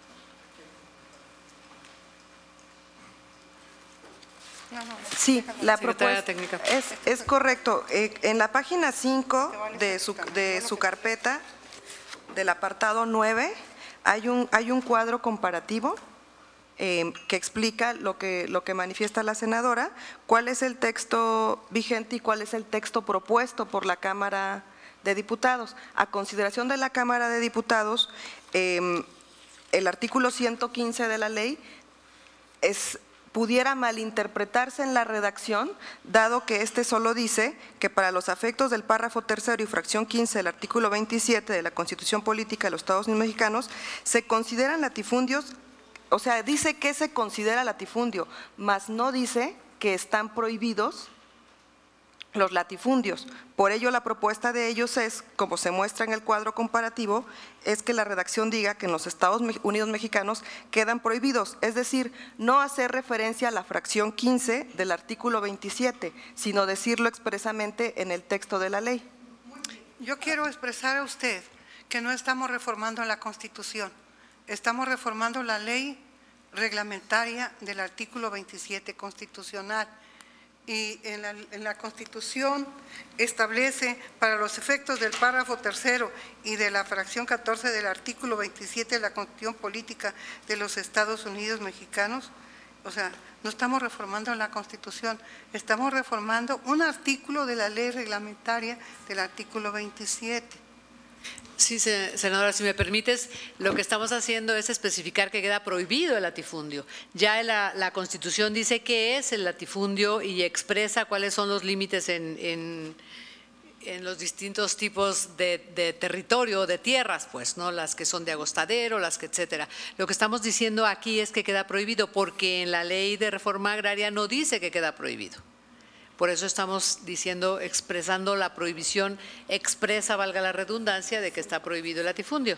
No, no, Sí, la Secretaria propuesta técnica. es, es correcto. Eh, en la página cinco de su, de su carpeta, del apartado nueve, hay un, hay un cuadro comparativo eh, que explica lo que, lo que manifiesta la senadora, cuál es el texto vigente y cuál es el texto propuesto por la Cámara de Diputados. A consideración de la Cámara de Diputados, eh, el artículo ciento quince de la ley es, pudiera malinterpretarse en la redacción, dado que este solo dice que para los efectos del párrafo tercero y fracción quince del artículo veintisiete de la Constitución Política de los Estados Unidos Mexicanos, se consideran latifundios, o sea, dice que se considera latifundio, mas no dice que están prohibidos los latifundios. Por ello, la propuesta de ellos es, como se muestra en el cuadro comparativo, es que la redacción diga que en los Estados Unidos Mexicanos quedan prohibidos, es decir, no hacer referencia a la fracción quince del artículo veintisiete, sino decirlo expresamente en el texto de la ley. Yo quiero expresar a usted que no estamos reformando la Constitución, estamos reformando la ley reglamentaria del artículo veintisiete constitucional. Y en la, en la Constitución establece para los efectos del párrafo tercero y de la fracción catorce del artículo veintisiete de la Constitución Política de los Estados Unidos Mexicanos, o sea, no estamos reformando la Constitución, estamos reformando un artículo de la ley reglamentaria del artículo veintisiete. Sí, senadora, si me permites, lo que estamos haciendo es especificar que queda prohibido el latifundio. Ya la, la Constitución dice qué es el latifundio y expresa cuáles son los límites en, en, en los distintos tipos de, de territorio, de tierras, pues, ¿no? Las que son de agostadero, las que etcétera. Lo que estamos diciendo aquí es que queda prohibido porque en la ley de reforma agraria no dice que queda prohibido. Por eso estamos diciendo, expresando la prohibición expresa, valga la redundancia, de que está prohibido el latifundio.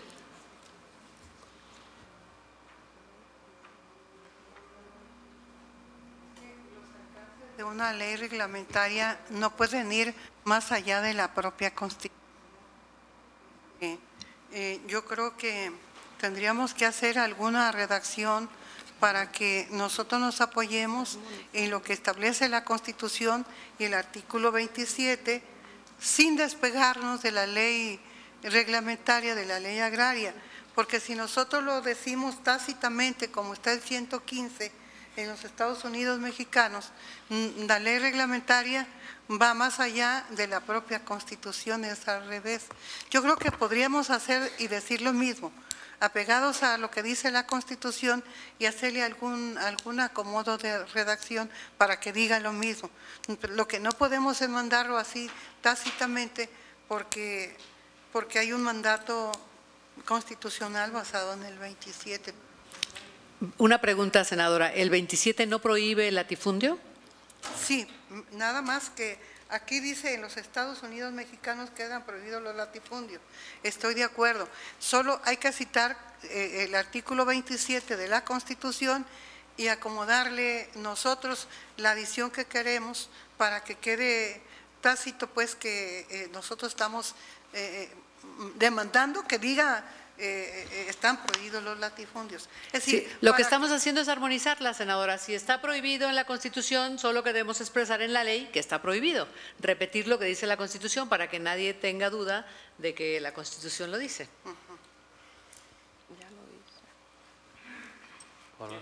De una ley reglamentaria no pueden ir más allá de la propia Constitución. Eh, eh, yo creo que tendríamos que hacer alguna redacción para que nosotros nos apoyemos en lo que establece la Constitución y el artículo veintisiete, sin despegarnos de la ley reglamentaria, de la ley agraria, porque si nosotros lo decimos tácitamente, como está el ciento quince en los Estados Unidos Mexicanos, la ley reglamentaria va más allá de la propia Constitución, es al revés. Yo creo que podríamos hacer y decir lo mismo, apegados a lo que dice la Constitución y hacerle algún, algún acomodo de redacción para que diga lo mismo. Lo que no podemos es mandarlo así tácitamente porque, porque hay un mandato constitucional basado en el veintisiete. Una pregunta, senadora. ¿El veintisiete no prohíbe el latifundio? Sí, nada más que Aquí dice, en los Estados Unidos mexicanos quedan prohibidos los latifundios. Estoy de acuerdo. Solo hay que citar eh, el artículo veintisiete de la Constitución y acomodarle nosotros la adición que queremos para que quede tácito, pues, que eh, nosotros estamos eh, demandando que diga eh, están prohibidos los latifundios. Es decir, sí, lo que para estamos haciendo es armonizarla, senadora. Si está prohibido en la Constitución, solo queremos expresar en la ley que está prohibido. Repetir lo que dice la Constitución para que nadie tenga duda de que la Constitución lo dice. Uh-huh. Ya lo hice. Bueno.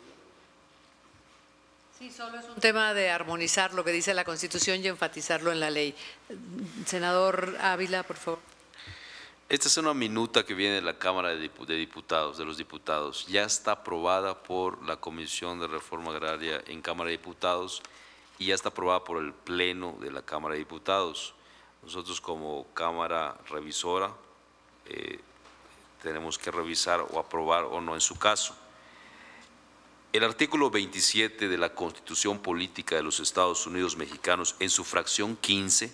Sí, solo es un tema de armonizar lo que dice la Constitución y enfatizarlo en la ley. Senador Ávila, por favor. Esta es una minuta que viene de la Cámara de Diputados, de los diputados. Ya está aprobada por la Comisión de Reforma Agraria en Cámara de Diputados y ya está aprobada por el Pleno de la Cámara de Diputados. Nosotros como Cámara Revisora eh, tenemos que revisar o aprobar o no en su caso. El artículo veintisiete de la Constitución Política de los Estados Unidos Mexicanos, en su fracción quince,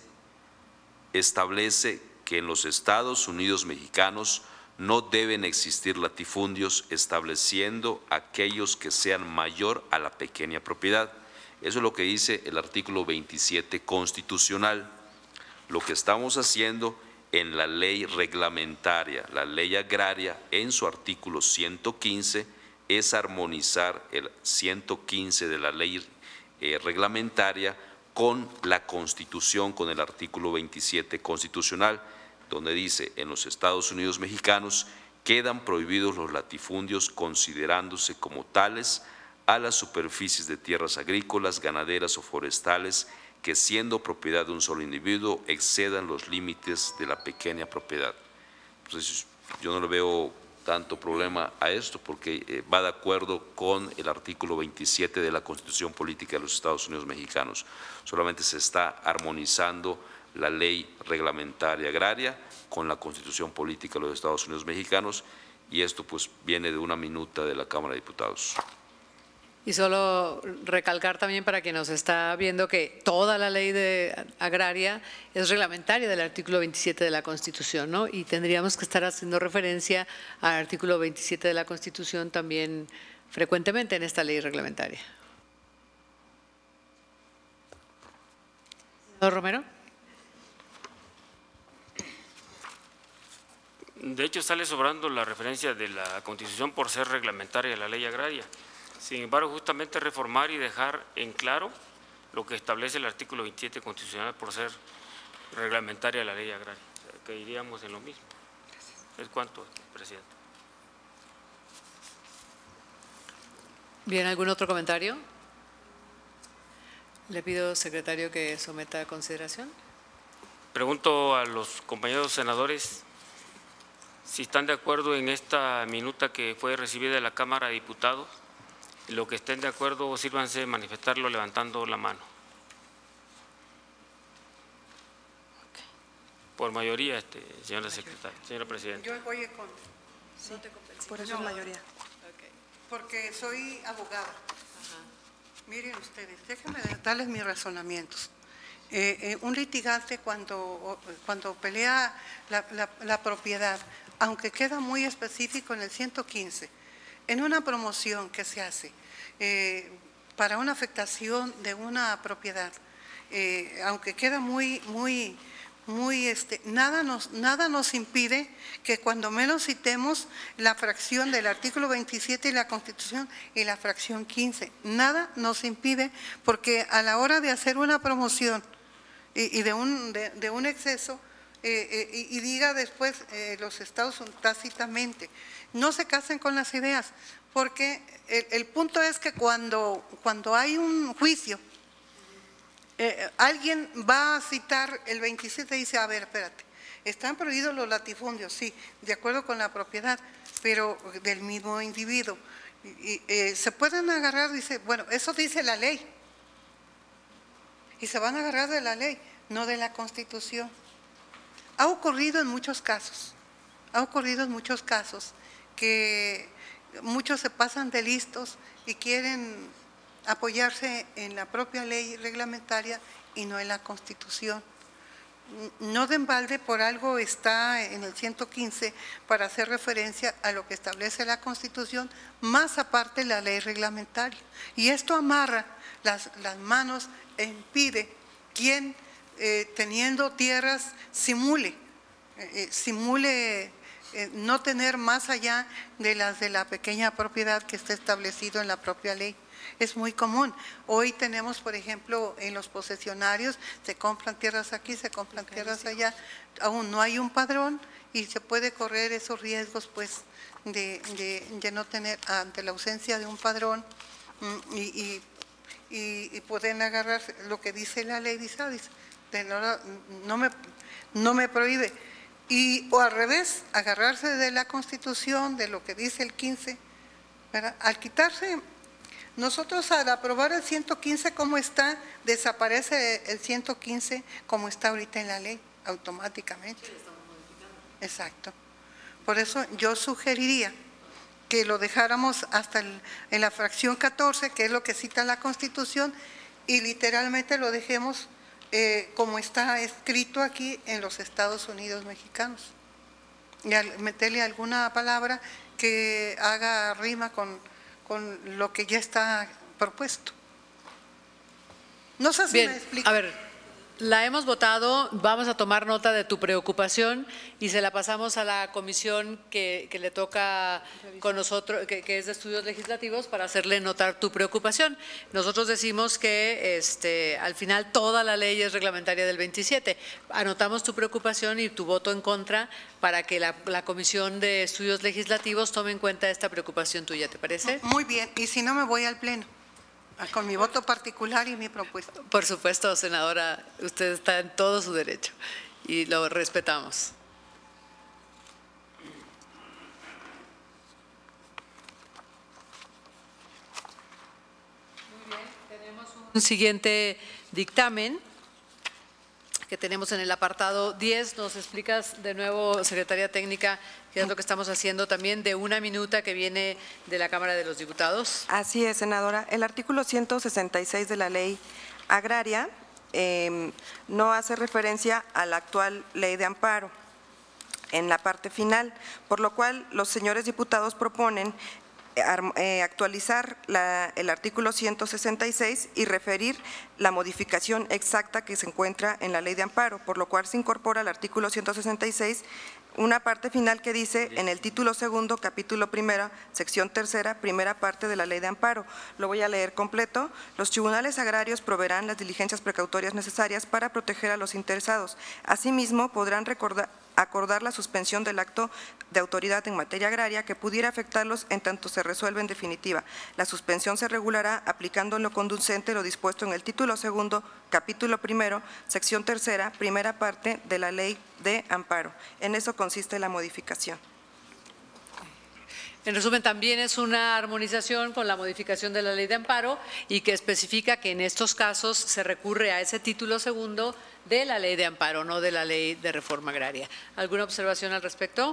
establece que en los Estados Unidos Mexicanos no deben existir latifundios, estableciendo aquellos que sean mayor a la pequeña propiedad. Eso es lo que dice el artículo veintisiete constitucional. Lo que estamos haciendo en la ley reglamentaria, la ley agraria, en su artículo ciento quince, es armonizar el ciento quince de la ley eh, reglamentaria con la Constitución, con el artículo veintisiete constitucional, donde dice, en los Estados Unidos Mexicanos quedan prohibidos los latifundios considerándose como tales a las superficies de tierras agrícolas, ganaderas o forestales que, siendo propiedad de un solo individuo, excedan los límites de la pequeña propiedad. Entonces, yo no le veo tanto problema a esto porque eh, va de acuerdo con el artículo veintisiete de la Constitución Política de los Estados Unidos Mexicanos. Solamente se está armonizando la ley reglamentaria agraria con la Constitución Política de los Estados Unidos Mexicanos y esto pues viene de una minuta de la Cámara de Diputados. Y solo recalcar también para quien nos está viendo que toda la ley de agraria es reglamentaria del artículo veintisiete de la Constitución, ¿no? Y tendríamos que estar haciendo referencia al artículo veintisiete de la Constitución también frecuentemente en esta ley reglamentaria. Senador Romero. De hecho, sale sobrando la referencia de la Constitución por ser reglamentaria de la ley agraria. Sin embargo, justamente reformar y dejar en claro lo que establece el artículo veintisiete constitucional por ser reglamentaria de la ley agraria. O sea, que iríamos en lo mismo. ¿Es cuánto, presidente? Bien, ¿algún otro comentario? Le pido, secretario, que someta a consideración. Pregunto a los compañeros senadores si están de acuerdo en esta minuta que fue recibida de la Cámara de Diputados. Lo que estén de acuerdo, sírvanse manifestarlo levantando la mano. Okay. Por mayoría, este, señora secretaria, señora presidenta. Yo voy con… Sí, por eso es mayoría. Okay. Porque soy abogada. Ajá. Miren ustedes, déjenme darles mis razonamientos. Eh, eh, un litigante cuando, cuando pelea la, la, la propiedad, aunque queda muy específico en el ciento quince, en una promoción que se hace eh, para una afectación de una propiedad, eh, aunque queda muy, muy, muy, este, nada nos, nada nos impide que cuando menos citemos la fracción del artículo veintisiete de la Constitución y la fracción quince. Nada nos impide porque a la hora de hacer una promoción y, y de, un, de, de un exceso, eh, eh, y, y diga después eh, los estados tácitamente, no se casen con las ideas, porque el, el punto es que cuando, cuando hay un juicio, eh, alguien va a citar el veintisiete y dice, a ver, espérate, están prohibidos los latifundios, sí, de acuerdo con la propiedad, pero del mismo individuo. Y, eh, se pueden agarrar, dice, bueno, eso dice la ley, y se van a agarrar de la ley, no de la Constitución. Ha ocurrido en muchos casos, ha ocurrido en muchos casos que muchos se pasan de listos y quieren apoyarse en la propia ley reglamentaria y no en la Constitución. No de embalde, por algo está en el ciento quince para hacer referencia a lo que establece la Constitución, más aparte la ley reglamentaria. Y esto amarra las, las manos e impide quien eh, teniendo tierras simule, eh, simule eh, no tener más allá de las de la pequeña propiedad que está establecido en la propia ley. Es muy común. Hoy tenemos, por ejemplo, en los posesionarios, se compran tierras aquí, se compran tierras allá, aún no hay un padrón y se puede correr esos riesgos pues de, de, de no tener, ante la ausencia de un padrón y, y, y, y pueden agarrar lo que dice la ley, dice, ah, dice no, no, me, no me prohíbe. Y, o al revés, agarrarse de la Constitución, de lo que dice el quince, ¿verdad? Al quitarse… Nosotros al aprobar el ciento quince como está, desaparece el ciento quince como está ahorita en la ley, automáticamente. Sí, estamos modificando. Exacto. Por eso yo sugeriría que lo dejáramos hasta el, en la fracción catorce, que es lo que cita la Constitución, y literalmente lo dejemos eh, como está escrito aquí en los Estados Unidos mexicanos. Y al meterle alguna palabra que haga rima con… con lo que ya está propuesto. No sé si Bien, me explico. A ver, la hemos votado, vamos a tomar nota de tu preocupación y se la pasamos a la comisión que, que le toca con nosotros, que, que es de estudios legislativos, para hacerle notar tu preocupación. Nosotros decimos que este, al final toda la ley es reglamentaria del veintisiete. Anotamos tu preocupación y tu voto en contra para que la, la Comisión de Estudios Legislativos tome en cuenta esta preocupación tuya, ¿te parece? Muy bien, y si no me voy al Pleno, con mi voto particular y mi propuesta. Por supuesto, senadora, usted está en todo su derecho y lo respetamos. Muy bien, tenemos un siguiente dictamen que tenemos en el apartado diez. ¿Nos explicas de nuevo, Secretaría Técnica, qué es lo que estamos haciendo también de una minuta que viene de la Cámara de los Diputados? Así es, senadora. El artículo ciento sesenta y seis de la Ley Agraria eh, no hace referencia a la actual Ley de Amparo en la parte final, por lo cual los señores diputados proponen Eh, actualizar la, el artículo ciento sesenta y seis y referir la modificación exacta que se encuentra en la Ley de Amparo, por lo cual se incorpora al artículo ciento sesenta y seis una parte final que dice en el título segundo, capítulo primero, sección tercera, primera parte de la Ley de Amparo. Lo voy a leer completo. Los tribunales agrarios proveerán las diligencias precautorias necesarias para proteger a los interesados. Asimismo, podrán recordar acordar la suspensión del acto de autoridad en materia agraria que pudiera afectarlos en tanto se resuelve en definitiva. La suspensión se regulará aplicando en lo conducente lo dispuesto en el título segundo, capítulo primero, sección tercera, primera parte de la Ley de Amparo. En eso consiste la modificación. En resumen, también es una armonización con la modificación de la Ley de Amparo y que especifica que en estos casos se recurre a ese título segundo de la Ley de Amparo, no de la Ley de Reforma Agraria. ¿Alguna observación al respecto?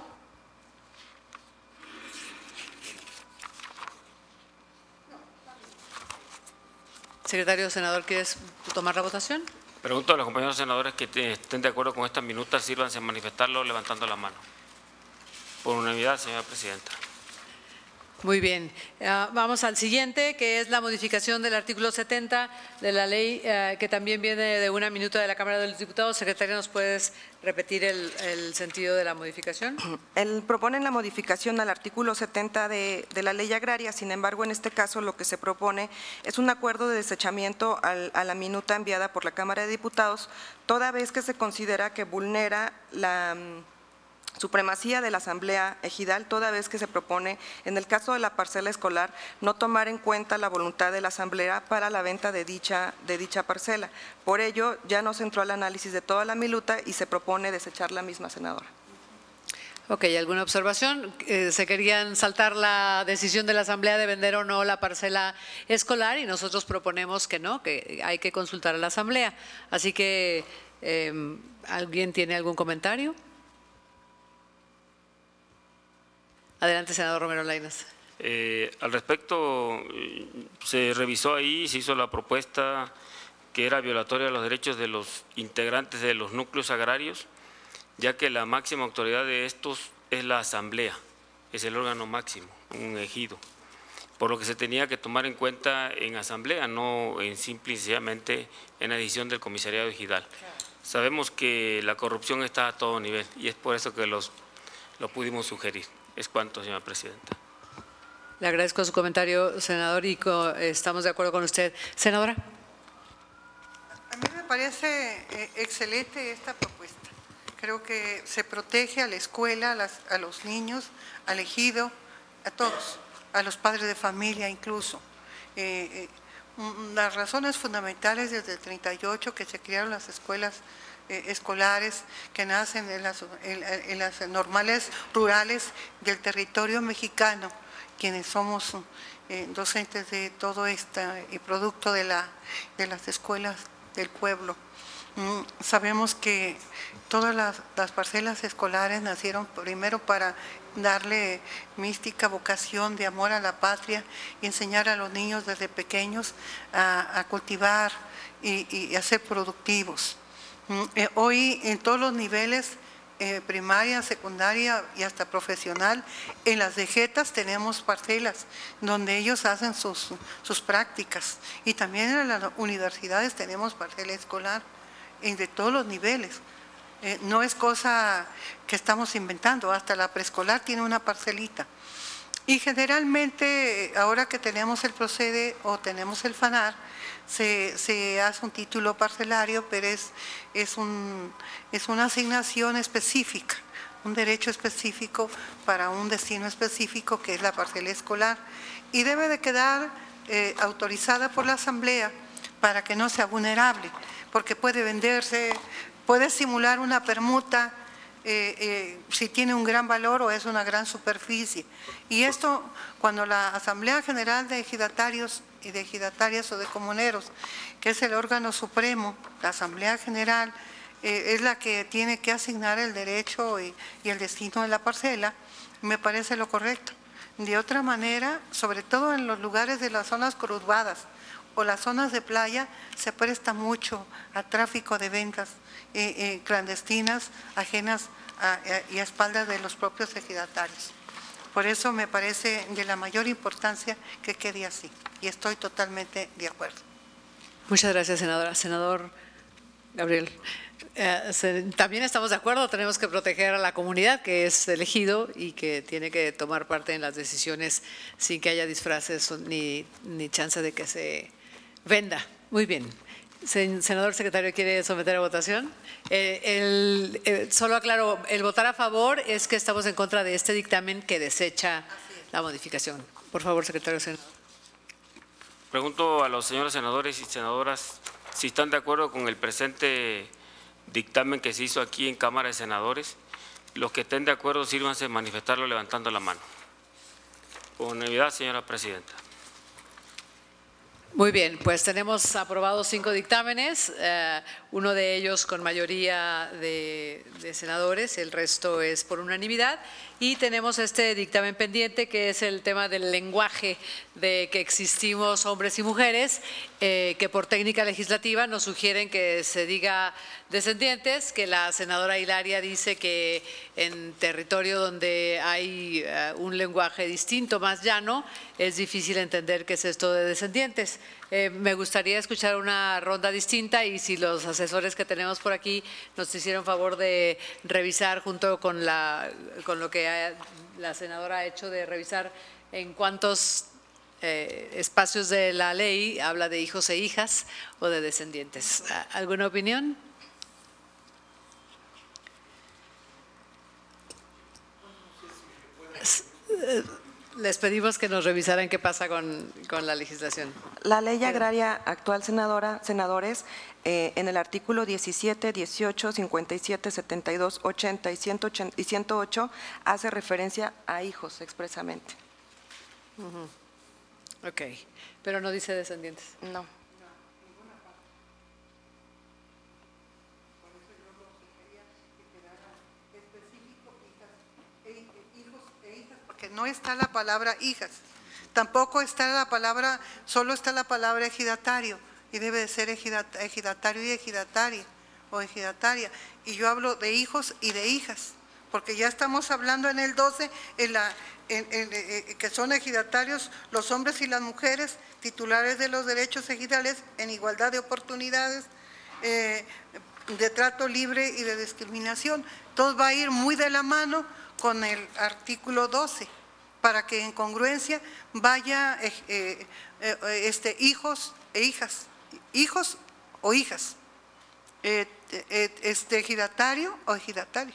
Secretario, senador, ¿quieres tomar la votación? Pregunto a los compañeros senadores que estén de acuerdo con estas minutas, sírvanse a manifestarlo levantando la mano. Por unanimidad, señora presidenta. Muy bien. Uh, vamos al siguiente, que es la modificación del artículo setenta de la ley, uh, que también viene de una minuta de la Cámara de los Diputados. Secretaria, ¿nos puedes repetir el, el sentido de la modificación? El, proponen la modificación al artículo setenta de, de la Ley Agraria. Sin embargo, en este caso lo que se propone es un acuerdo de desechamiento al, a la minuta enviada por la Cámara de Diputados, toda vez que se considera que vulnera la supremacía de la Asamblea Ejidal, toda vez que se propone, en el caso de la parcela escolar, no tomar en cuenta la voluntad de la Asamblea para la venta de dicha, de dicha parcela. Por ello, ya no se entró al análisis de toda la minuta y se propone desechar la misma, senadora. Ok, ¿alguna observación? Eh, se querían saltar la decisión de la Asamblea de vender o no la parcela escolar y nosotros proponemos que no, que hay que consultar a la Asamblea. Así que, eh, ¿alguien tiene algún comentario? Adelante, senador Romero Lainez. Eh, al respecto, se revisó ahí, se hizo la propuesta que era violatoria de los derechos de los integrantes de los núcleos agrarios, ya que la máxima autoridad de estos es la asamblea, es el órgano máximo, un ejido, por lo que se tenía que tomar en cuenta en asamblea, no en simple y sencillamente en la decisión del comisariado ejidal. Sabemos que la corrupción está a todo nivel y es por eso que los, lo pudimos sugerir. Es cuanto, señora presidenta. Le agradezco su comentario, senador, y co- estamos de acuerdo con usted. Senadora. A mí me parece eh, excelente esta propuesta. Creo que se protege a la escuela, a, las, a los niños, al ejido, a todos, a los padres de familia incluso. Eh, eh, las razones fundamentales desde el treinta y ocho que se crearon las escuelas eh, escolares que nacen en las, en, en las normales rurales del territorio mexicano, quienes somos eh, docentes de todo este y producto de, la, de las escuelas del pueblo. Mm, sabemos que todas las, las parcelas escolares nacieron primero para darle mística, vocación de amor a la patria y enseñar a los niños desde pequeños a, a cultivar y, y a ser productivos. Mm, eh, hoy en todos los niveles, eh, primaria, secundaria y hasta profesional, en las dejetas tenemos parcelas donde ellos hacen sus, sus prácticas, y también en las universidades tenemos parcela escolar de todos los niveles. Eh, no es cosa que estamos inventando, hasta la preescolar tiene una parcelita. Y generalmente, ahora que tenemos el Procede o tenemos el FANAR, se, se hace un título parcelario, pero es, es, un, es una asignación específica, un derecho específico para un destino específico que es la parcela escolar, y debe de quedar eh, autorizada por la Asamblea para que no sea vulnerable, porque puede venderse, puede simular una permuta eh, eh, si tiene un gran valor o es una gran superficie. Y esto, cuando la Asamblea General de Ejidatarios y de Ejidatarias o de Comuneros, que es el órgano supremo, la Asamblea General, eh, es la que tiene que asignar el derecho y, y el destino de la parcela, me parece lo correcto. De otra manera, sobre todo en los lugares de las zonas conurbadas o las zonas de playa, se presta mucho a tráfico de ventas eh, eh, clandestinas, ajenas a, a, y a espaldas de los propios ejidatarios. Por eso me parece de la mayor importancia que quede así, y estoy totalmente de acuerdo. Muchas gracias, senadora. Senador Gabriel, eh, se, también estamos de acuerdo, tenemos que proteger a la comunidad que es elegido y que tiene que tomar parte en las decisiones sin que haya disfraces ni, ni chance de que se venda. Muy bien. Senador secretario, ¿quiere someter a votación? Eh, el, eh, solo aclaro, el votar a favor es que estamos en contra de este dictamen que desecha la modificación. Por favor, secretario senador. Pregunto a los señores senadores y senadoras si están de acuerdo con el presente dictamen que se hizo aquí en Cámara de Senadores. Los que estén de acuerdo, sírvanse a manifestarlo levantando la mano. Con unanimidad, señora presidenta. Muy bien, pues tenemos aprobados cinco dictámenes, eh, uno de ellos con mayoría de, de senadores, el resto es por unanimidad, y tenemos este dictamen pendiente que es el tema del lenguaje de que existimos hombres y mujeres, eh, que por técnica legislativa nos sugieren que se diga descendientes, que la senadora Hilaria dice que en territorio donde hay uh, un lenguaje distinto, más llano, es difícil entender qué es esto de descendientes. Eh, me gustaría escuchar una ronda distinta y si los asesores que tenemos por aquí nos hicieron favor de revisar junto con, la, con lo que ha, la senadora ha hecho de revisar en cuántos eh, espacios de la ley habla de hijos e hijas o de descendientes. ¿Alguna opinión? Les pedimos que nos revisaran qué pasa con, con la legislación. La ley agraria actual, senadora, senadores, eh, en el artículo diecisiete, dieciocho, cincuenta y siete, setenta y dos, ochenta y ciento ocho hace referencia a hijos expresamente. Uh-huh. Ok, pero no dice descendientes. No. Porque no está la palabra hijas, tampoco está la palabra, solo está la palabra ejidatario. y debe de ser ejidatario y ejidataria o ejidataria. Y yo hablo de hijos y de hijas, porque ya estamos hablando en el doce en la, en, en, en, que son ejidatarios los hombres y las mujeres titulares de los derechos ejidales en igualdad de oportunidades, eh, de trato libre y de discriminación. Todo va a ir muy de la mano con el artículo doce, para que en congruencia vaya eh, eh, eh, este, hijos e hijas, hijos o hijas, eh, eh, este, ejidatario o ejidatario.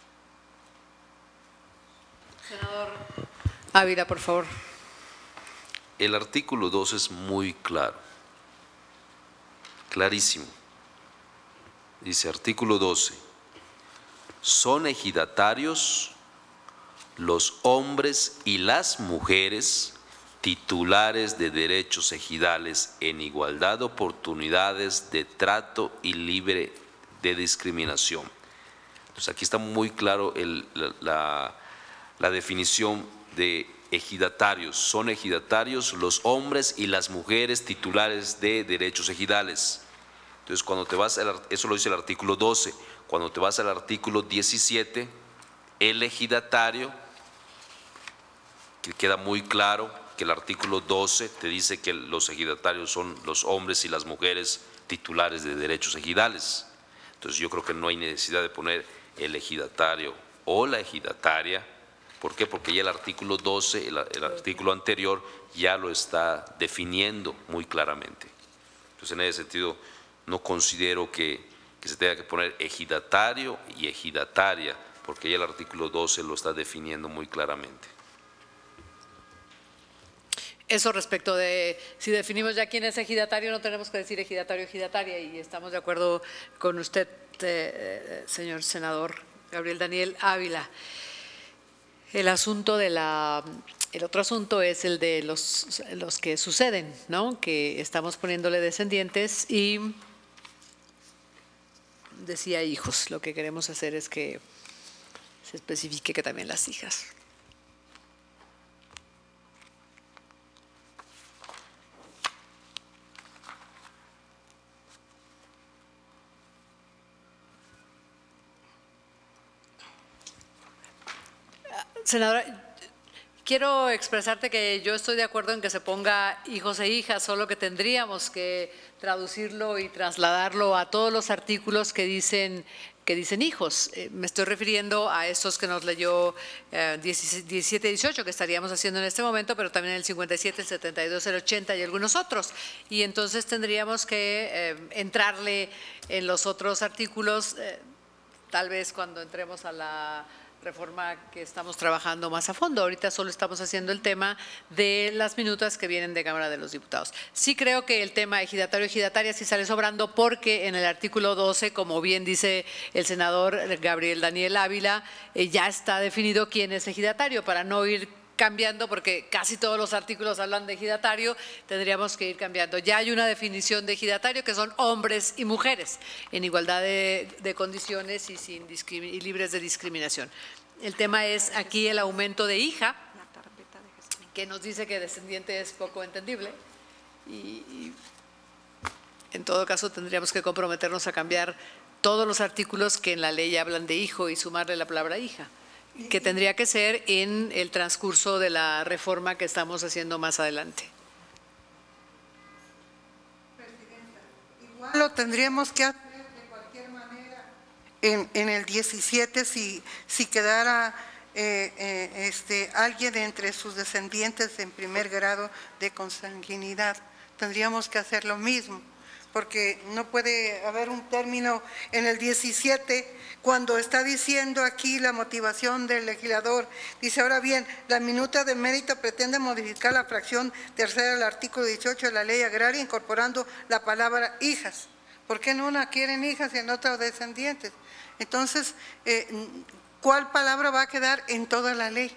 Senador Ávila, por favor. El artículo dos es muy claro, clarísimo. Dice artículo doce, son ejidatarios los hombres y las mujeres titulares de derechos ejidales en igualdad de oportunidades de trato y libre de discriminación. Entonces aquí está muy claro el, la, la, la definición de ejidatarios. Son ejidatarios los hombres y las mujeres titulares de derechos ejidales. Entonces cuando te vas, al, eso lo dice el artículo doce, cuando te vas al artículo diecisiete, el ejidatario, que queda muy claro que el artículo doce te dice que los ejidatarios son los hombres y las mujeres titulares de derechos ejidales. Entonces yo creo que no hay necesidad de poner el ejidatario o la ejidataria. ¿Por qué? Porque ya el artículo doce, el, el artículo anterior, ya lo está definiendo muy claramente. Entonces en ese sentido no considero que, que se tenga que poner ejidatario y ejidataria, porque ya el artículo doce lo está definiendo muy claramente. Eso respecto de si definimos ya quién es ejidatario, no tenemos que decir ejidatario o ejidataria, y estamos de acuerdo con usted, eh, señor senador Gabriel Daniel Ávila. El asunto de la, el otro asunto es el de los, los que suceden, ¿no? Que estamos poniéndole descendientes y decía hijos. Lo que queremos hacer es que se especifique que también las hijas. Senadora, quiero expresarte que yo estoy de acuerdo en que se ponga hijos e hijas, solo que tendríamos que traducirlo y trasladarlo a todos los artículos que dicen que dicen hijos. Eh, me estoy refiriendo a estos que nos leyó eh, diecisiete dieciocho, que estaríamos haciendo en este momento, pero también el cincuenta y siete, el setenta y dos, el ochenta y algunos otros. Y entonces tendríamos que eh, entrarle en los otros artículos, eh, tal vez cuando entremos a la reforma que estamos trabajando más a fondo. Ahorita solo estamos haciendo el tema de las minutas que vienen de Cámara de los Diputados. Sí creo que el tema ejidatario ejidataria sí sale sobrando, porque en el artículo doce, como bien dice el senador Gabriel Daniel Ávila, eh, ya está definido quién es ejidatario. Para no ir cambiando, porque casi todos los artículos hablan de ejidatario, tendríamos que ir cambiando. Ya hay una definición de ejidatario que son hombres y mujeres en igualdad de, de condiciones y, sin y libres de discriminación. El tema es aquí el aumento de hija, que nos dice que descendiente es poco entendible, y, y en todo caso tendríamos que comprometernos a cambiar todos los artículos que en la ley hablan de hijo y sumarle la palabra hija, que tendría que ser en el transcurso de la reforma que estamos haciendo más adelante. Presidenta, igual lo tendríamos que hacer de cualquier manera en, en el diecisiete si, si quedara eh, eh, este, alguien entre sus descendientes en primer grado de consanguinidad. Tendríamos que hacer lo mismo, porque no puede haber un término en el diecisiete cuando está diciendo aquí la motivación del legislador. Dice, ahora bien, la minuta de mérito pretende modificar la fracción tercera del artículo dieciocho de la ley agraria incorporando la palabra hijas. ¿Por qué en una quieren hijas y en otra descendientes? Entonces, eh, ¿cuál palabra va a quedar en toda la ley?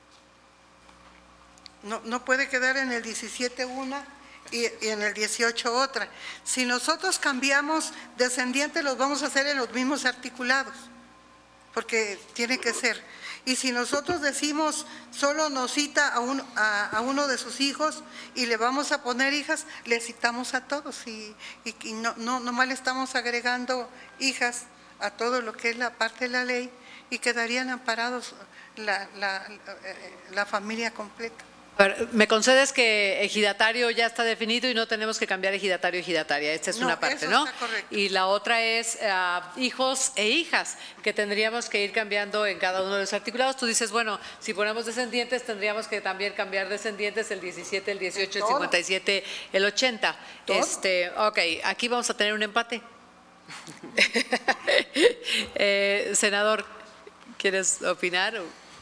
No, no puede quedar en el diecisiete una y, y en el dieciocho otra. Si nosotros cambiamos descendientes, los vamos a hacer en los mismos articulados, porque tiene que ser. Y si nosotros decimos solo nos cita a, un, a, a uno de sus hijos y le vamos a poner hijas, le citamos a todos y, y, y no, no, nomás le estamos agregando hijas a todo lo que es la parte de la ley y quedarían amparados la, la, la, la familia completa. A ver, me concedes que ejidatario ya está definido y no tenemos que cambiar ejidatario ejidataria. Esta es No, una parte, eso ¿no? está correcto. Y la otra es uh, hijos e hijas, que tendríamos que ir cambiando en cada uno de los articulados. Tú dices, bueno, si ponemos descendientes, tendríamos que también cambiar descendientes, el diecisiete, el dieciocho, el cincuenta y siete, el ochenta. ¿Todo? Este, ok, aquí vamos a tener un empate. eh, senador, ¿quieres opinar?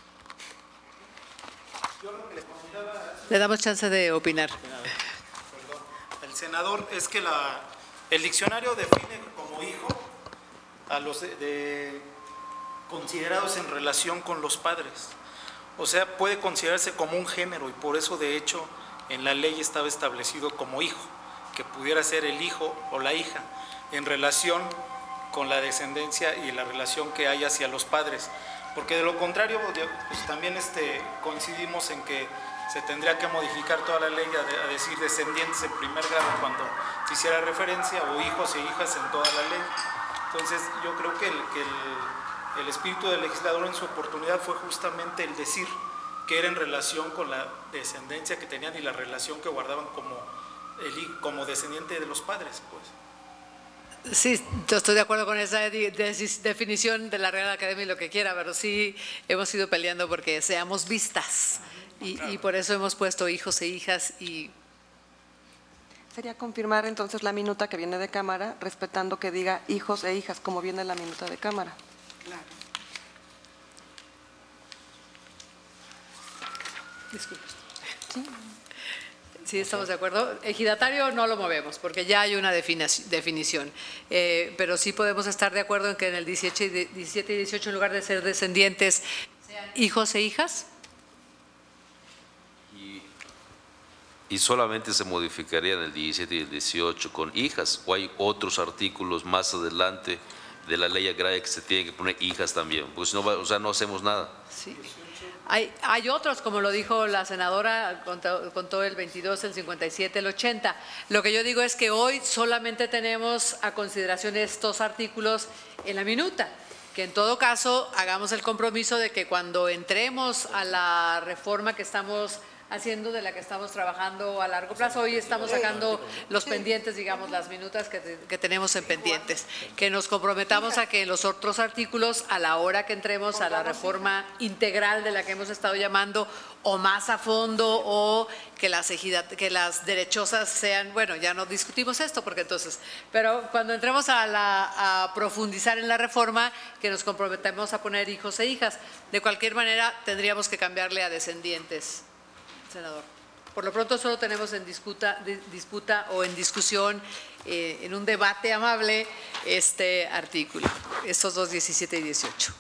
Le damos chance de opinar. Perdón. El senador, es que la, el diccionario define como hijo a los de, de, considerados en relación con los padres. O sea, puede considerarse como un género y por eso de hecho en la ley estaba establecido como hijo, que pudiera ser el hijo o la hija en relación con la descendencia y la relación que hay hacia los padres. Porque de lo contrario, pues también este, coincidimos en que se tendría que modificar toda la ley a, de, a decir descendientes en primer grado cuando se hiciera referencia, o hijos e hijas en toda la ley. Entonces yo creo que el, que el, el espíritu del legislador en su oportunidad fue justamente el decir que era en relación con la descendencia que tenían y la relación que guardaban como, el, como descendiente de los padres, pues. Sí, yo estoy de acuerdo con esa de, de, definición de la Real Academia y lo que quiera, pero sí hemos ido peleando porque seamos vistas y, y por eso hemos puesto hijos e hijas. Y sería confirmar entonces la minuta que viene de Cámara, respetando que diga hijos e hijas, como viene la minuta de Cámara. Claro. Disculpe. Sí. Sí, estamos de acuerdo. Ejidatario no lo movemos porque ya hay una definición, eh, pero sí podemos estar de acuerdo en que en el dieciocho y diecisiete y dieciocho, en lugar de ser descendientes, sean hijos e hijas. Y, y solamente se modificaría en el diecisiete y el dieciocho con hijas, o hay otros artículos más adelante de la ley agraria que se tienen que poner hijas también, pues si no, o sea, no hacemos nada. Sí. Hay, hay otros, como lo dijo la senadora, contó, contó el veintidós, el cincuenta y siete, el ochenta. Lo que yo digo es que hoy solamente tenemos a consideración estos artículos en la minuta, que en todo caso hagamos el compromiso de que cuando entremos a la reforma que estamos haciendo, de la que estamos trabajando a largo plazo, hoy estamos sacando los pendientes, digamos, las minutas que, te, que tenemos en pendientes, que nos comprometamos a que en los otros artículos, a la hora que entremos a la reforma integral de la que hemos estado llamando, o más a fondo, o que las, ejida, que las derechosas sean, bueno, ya no discutimos esto, porque entonces, pero cuando entremos a, la, a profundizar en la reforma, que nos comprometamos a poner hijos e hijas. De cualquier manera, tendríamos que cambiarle a descendientes. Senador. Por lo pronto solo tenemos en disputa, disputa o en discusión, eh, en un debate amable, este artículo, estos dos, diecisiete y dieciocho.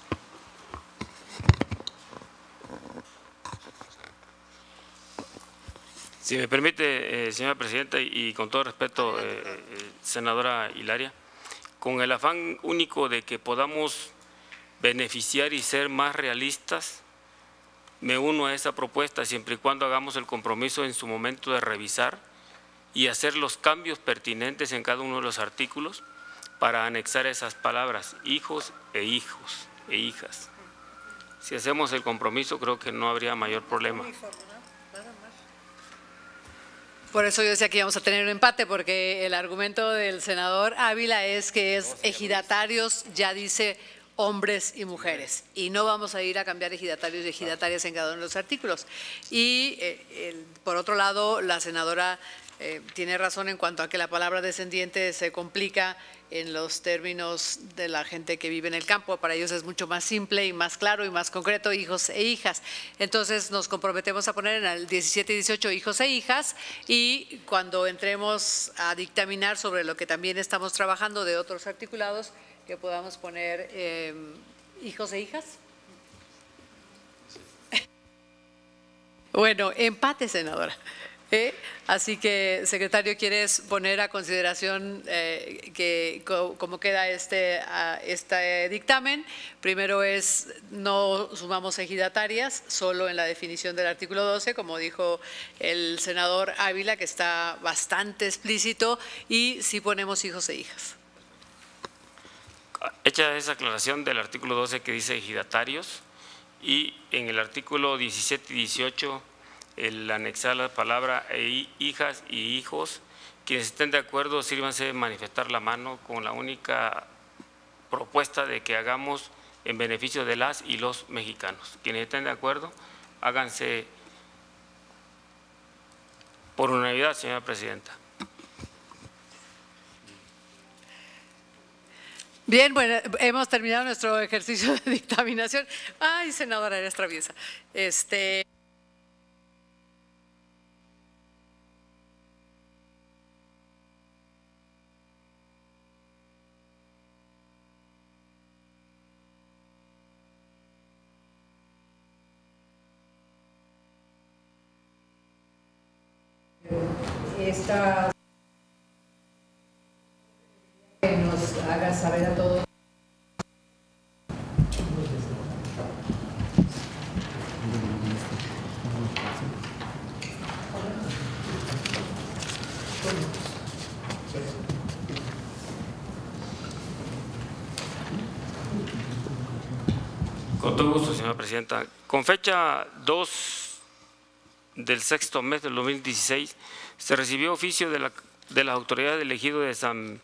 Si me permite, eh, señora presidenta, y, y con todo respeto, eh, eh, senadora Hilaria, con el afán único de que podamos beneficiar y ser más realistas, me uno a esa propuesta siempre y cuando hagamos el compromiso en su momento de revisar y hacer los cambios pertinentes en cada uno de los artículos para anexar esas palabras, hijos e hijos e hijas. Si hacemos el compromiso, creo que no habría mayor problema. Por eso yo decía que íbamos a tener un empate, porque el argumento del senador Ávila es que es ejidatarios, ya dice hombres y mujeres, y no vamos a ir a cambiar ejidatarios y ejidatarias en cada uno de los artículos. Y eh, el, por otro lado, la senadora eh, tiene razón en cuanto a que la palabra descendiente se complica en los términos de la gente que vive en el campo. Para ellos es mucho más simple y más claro y más concreto, hijos e hijas. Entonces nos comprometemos a poner en el diecisiete y dieciocho hijos e hijas, y cuando entremos a dictaminar sobre lo que también estamos trabajando de otros articulados, que podamos poner eh, hijos e hijas. Bueno, empate, senadora. ¿Eh? Así que, secretario, ¿quieres poner a consideración eh, que co cómo queda este, uh, este dictamen? Primero es, no sumamos ejidatarias, solo en la definición del artículo doce, como dijo el senador Ávila, que está bastante explícito, y sí ponemos hijos e hijas. Hecha esa aclaración del artículo doce que dice ejidatarios, y en el artículo diecisiete y dieciocho, el anexar la palabra e hijas y hijos, quienes estén de acuerdo, sírvanse de manifestar la mano con la única propuesta de que hagamos en beneficio de las y los mexicanos. Quienes estén de acuerdo, háganse por unanimidad, señora presidenta. Bien, bueno, hemos terminado nuestro ejercicio de dictaminación. Ay, senadora, eres traviesa. Este… Esta que nos haga saber a todos. Con todo gusto, señora presidenta. Con fecha dos del sexto mes del dos mil dieciséis, se recibió oficio de, la, de las autoridades del ejido de San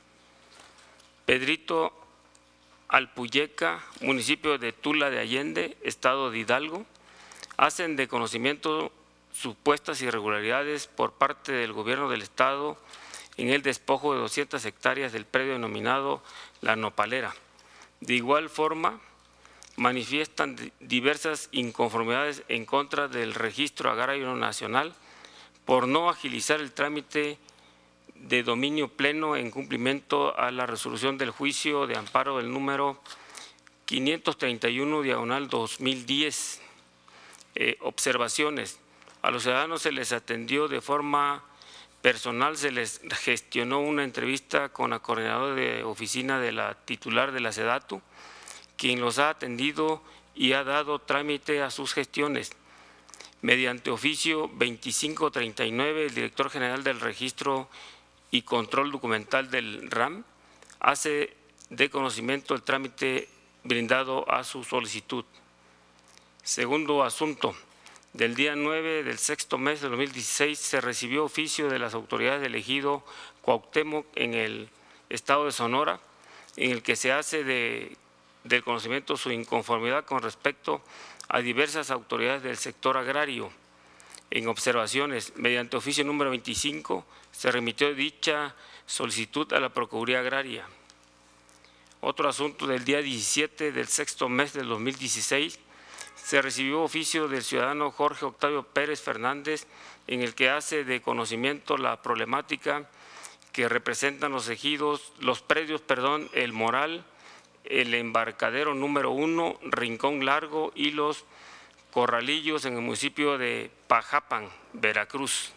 Pedrito Alpuyeca, municipio de Tula de Allende, estado de Hidalgo, hacen de conocimiento supuestas irregularidades por parte del gobierno del estado en el despojo de doscientas hectáreas del predio denominado La Nopalera. De igual forma, manifiestan diversas inconformidades en contra del Registro Agrario Nacional por no agilizar el trámite de dominio pleno en cumplimiento a la resolución del juicio de amparo del número quinientos treinta y uno diagonal dos mil diez. Eh, observaciones. A los ciudadanos se les atendió de forma personal, se les gestionó una entrevista con la coordinadora de oficina de la titular de la SEDATU, quien los ha atendido y ha dado trámite a sus gestiones. Mediante oficio veinticinco treinta y nueve, el director general del Registro y Control Documental del R A M hace de conocimiento el trámite brindado a su solicitud. Segundo asunto, del día nueve del sexto mes de dos mil dieciséis se recibió oficio de las autoridades del ejido Cuauhtémoc en el estado de Sonora, en el que se hace de del conocimiento su inconformidad con respecto a diversas autoridades del sector agrario. En observaciones, mediante oficio número veinticinco, se remitió dicha solicitud a la Procuraduría Agraria. Otro asunto del día diecisiete del sexto mes del dos mil dieciséis, se recibió oficio del ciudadano Jorge Octavio Pérez Fernández, en el que hace de conocimiento la problemática que representan los ejidos, los predios, perdón, El Moral, el embarcadero número uno, Rincón Largo y los Corralillos en el municipio de Pajapan, Veracruz.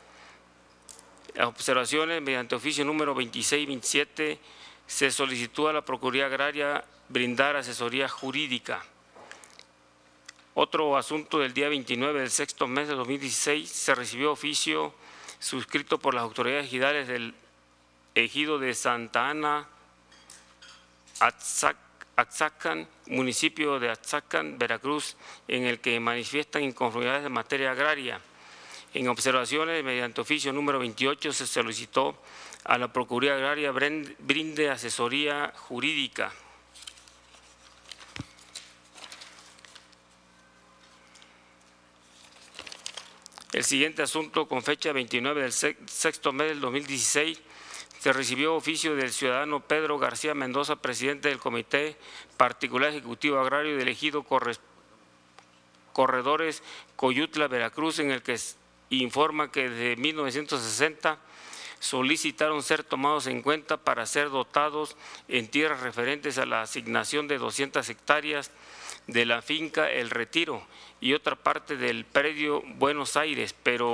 Observaciones, mediante oficio número veintiséis veintisiete, se solicitó a la Procuraduría Agraria brindar asesoría jurídica. Otro asunto del día veintinueve del sexto mes de dos mil dieciséis, se recibió oficio suscrito por las autoridades ejidales del ejido de Santa Ana, Atzacan, municipio de Atzacan, Veracruz, en el que manifiestan inconformidades en materia agraria. En observaciones, mediante oficio número veintiocho, se solicitó a la Procuraduría Agraria brinde asesoría jurídica. El siguiente asunto, con fecha veintinueve del sexto mes del dos mil dieciséis, se recibió oficio del ciudadano Pedro García Mendoza, presidente del Comité Particular Ejecutivo Agrario del ejido Corredores Coyutla, Veracruz, en el que informa que desde mil novecientos sesenta solicitaron ser tomados en cuenta para ser dotados en tierras referentes a la asignación de doscientas hectáreas de la finca El Retiro y otra parte del predio Buenos Aires, pero que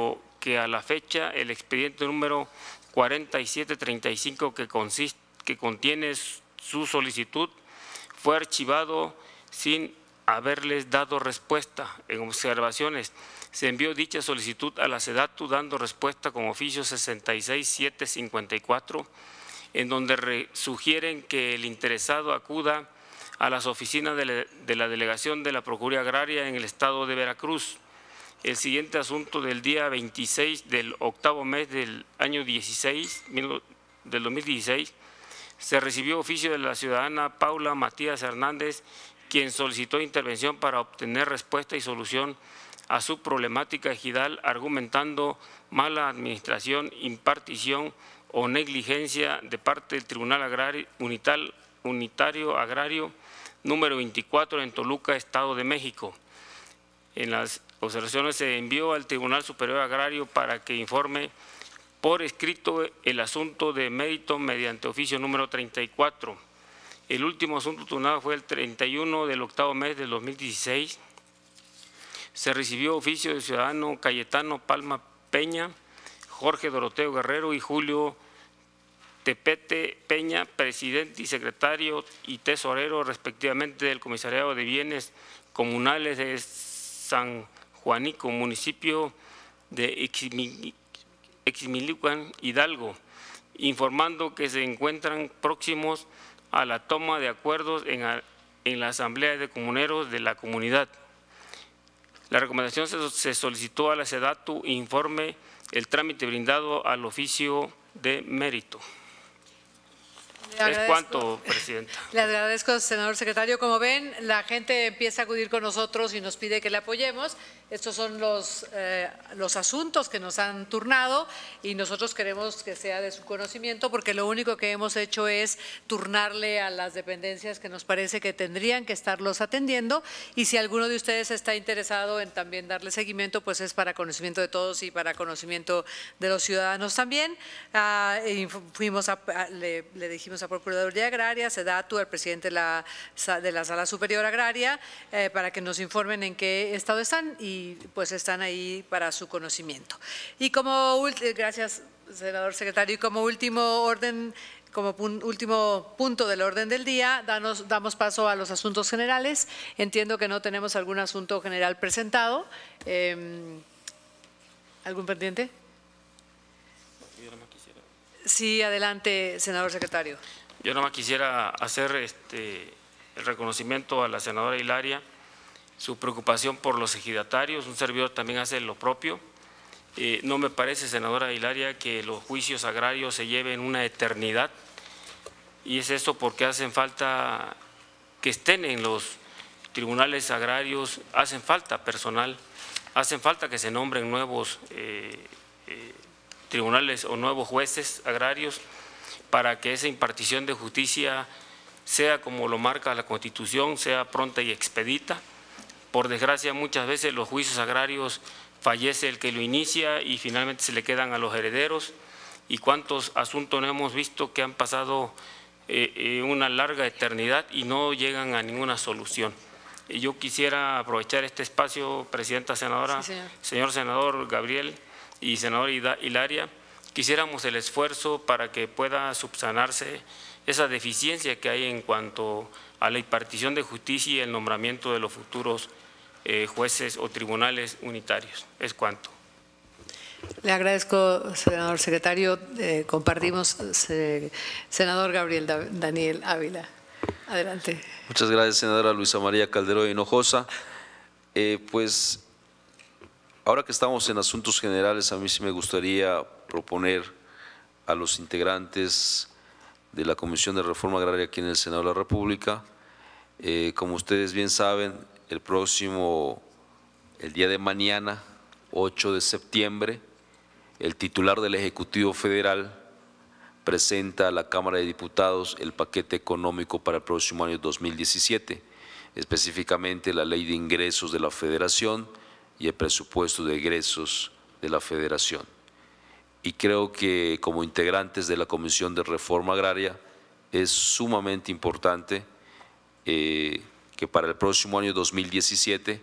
que a la fecha el expediente número cuarenta y siete treinta y cinco que, consiste, que contiene su solicitud fue archivado sin haberles dado respuesta. En observaciones, se envió dicha solicitud a la SEDATU dando respuesta con oficio sesenta y seis setecientos cincuenta y cuatro, en donde sugieren que el interesado acuda a las oficinas de la, de la Delegación de la Procuraduría Agraria en el estado de Veracruz. El siguiente asunto del día veintiséis del octavo mes del año dieciséis, del dos mil dieciséis, se recibió oficio de la ciudadana Paula Matías Hernández, quien solicitó intervención para obtener respuesta y solución a su problemática ejidal, argumentando mala administración, impartición o negligencia de parte del Tribunal Agrario, Unital, Unitario Agrario número veinticuatro en Toluca, Estado de México. En las observaciones se envió al Tribunal Superior Agrario para que informe por escrito el asunto de mérito mediante oficio número treinta y cuatro. El último asunto turnado fue el treinta y uno del octavo mes del dos mil dieciséis. Se recibió oficio del ciudadano Cayetano Palma Peña, Jorge Doroteo Guerrero y Julio Tepete Peña, presidente y secretario y tesorero respectivamente del Comisariado de Bienes Comunales de San Juanico, municipio de Ixmiliucan, Hidalgo, informando que se encuentran próximos a la toma de acuerdos en, a, en la Asamblea de Comuneros de la comunidad. La recomendación se, se solicitó a la SEDATU informe el trámite brindado al oficio de mérito. Es cuanto, Presidenta. Le agradezco, senador secretario. Como ven, la gente empieza a acudir con nosotros y nos pide que le apoyemos. Estos son los, eh, los asuntos que nos han turnado y nosotros queremos que sea de su conocimiento porque lo único que hemos hecho es turnarle a las dependencias que nos parece que tendrían que estarlos atendiendo y si alguno de ustedes está interesado en también darle seguimiento, pues es para conocimiento de todos y para conocimiento de los ciudadanos también. Ah, fuimos a, a, le, le dijimos a Procuraduría Agraria, SEDATU, al presidente de la, de la Sala Superior Agraria, eh, para que nos informen en qué estado están y y pues están ahí para su conocimiento. Y como, gracias senador secretario, y como último orden, como pun, último punto del orden del día, danos, damos paso a los asuntos generales. Entiendo que no tenemos algún asunto general presentado. Eh, ¿Algún pendiente? Sí, adelante, senador secretario. Yo nada más quisiera hacer este, el reconocimiento a la senadora Hilaria, su preocupación por los ejidatarios, un servidor también hace lo propio. Eh, no me parece, senadora Hilaria, que los juicios agrarios se lleven una eternidad y es eso porque hacen falta que estén en los tribunales agrarios, hacen falta personal, hacen falta que se nombren nuevos eh, eh, tribunales o nuevos jueces agrarios para que esa impartición de justicia sea como lo marca la Constitución, sea pronta y expedita. Por desgracia, muchas veces los juicios agrarios fallece el que lo inicia y finalmente se le quedan a los herederos. ¿Y cuántos asuntos no hemos visto que han pasado eh, eh, una larga eternidad y no llegan a ninguna solución? Y yo quisiera aprovechar este espacio, Presidenta Senadora, sí, señor. señor senador Gabriel y senador Hilaria, quisiéramos el esfuerzo para que pueda subsanarse esa deficiencia que hay en cuanto a la impartición de justicia y el nombramiento de los futuros eh, jueces o tribunales unitarios. Es cuanto. Le agradezco, senador secretario. Eh, compartimos, eh, senador Gabriel Daniel Ávila. Adelante. Muchas gracias, senadora Luisa María Calderón Hinojosa. Eh, pues, ahora que estamos en asuntos generales, a mí sí me gustaría proponer a los integrantes de la Comisión de Reforma Agraria aquí en el Senado de la República. Eh, como ustedes bien saben, el próximo, el día de mañana, ocho de septiembre, el titular del Ejecutivo Federal presenta a la Cámara de Diputados el paquete económico para el próximo año dos mil diecisiete, específicamente la Ley de Ingresos de la Federación y el Presupuesto de Egresos de la Federación. Y creo que como integrantes de la Comisión de Reforma Agraria es sumamente importante eh, que para el próximo año dos mil diecisiete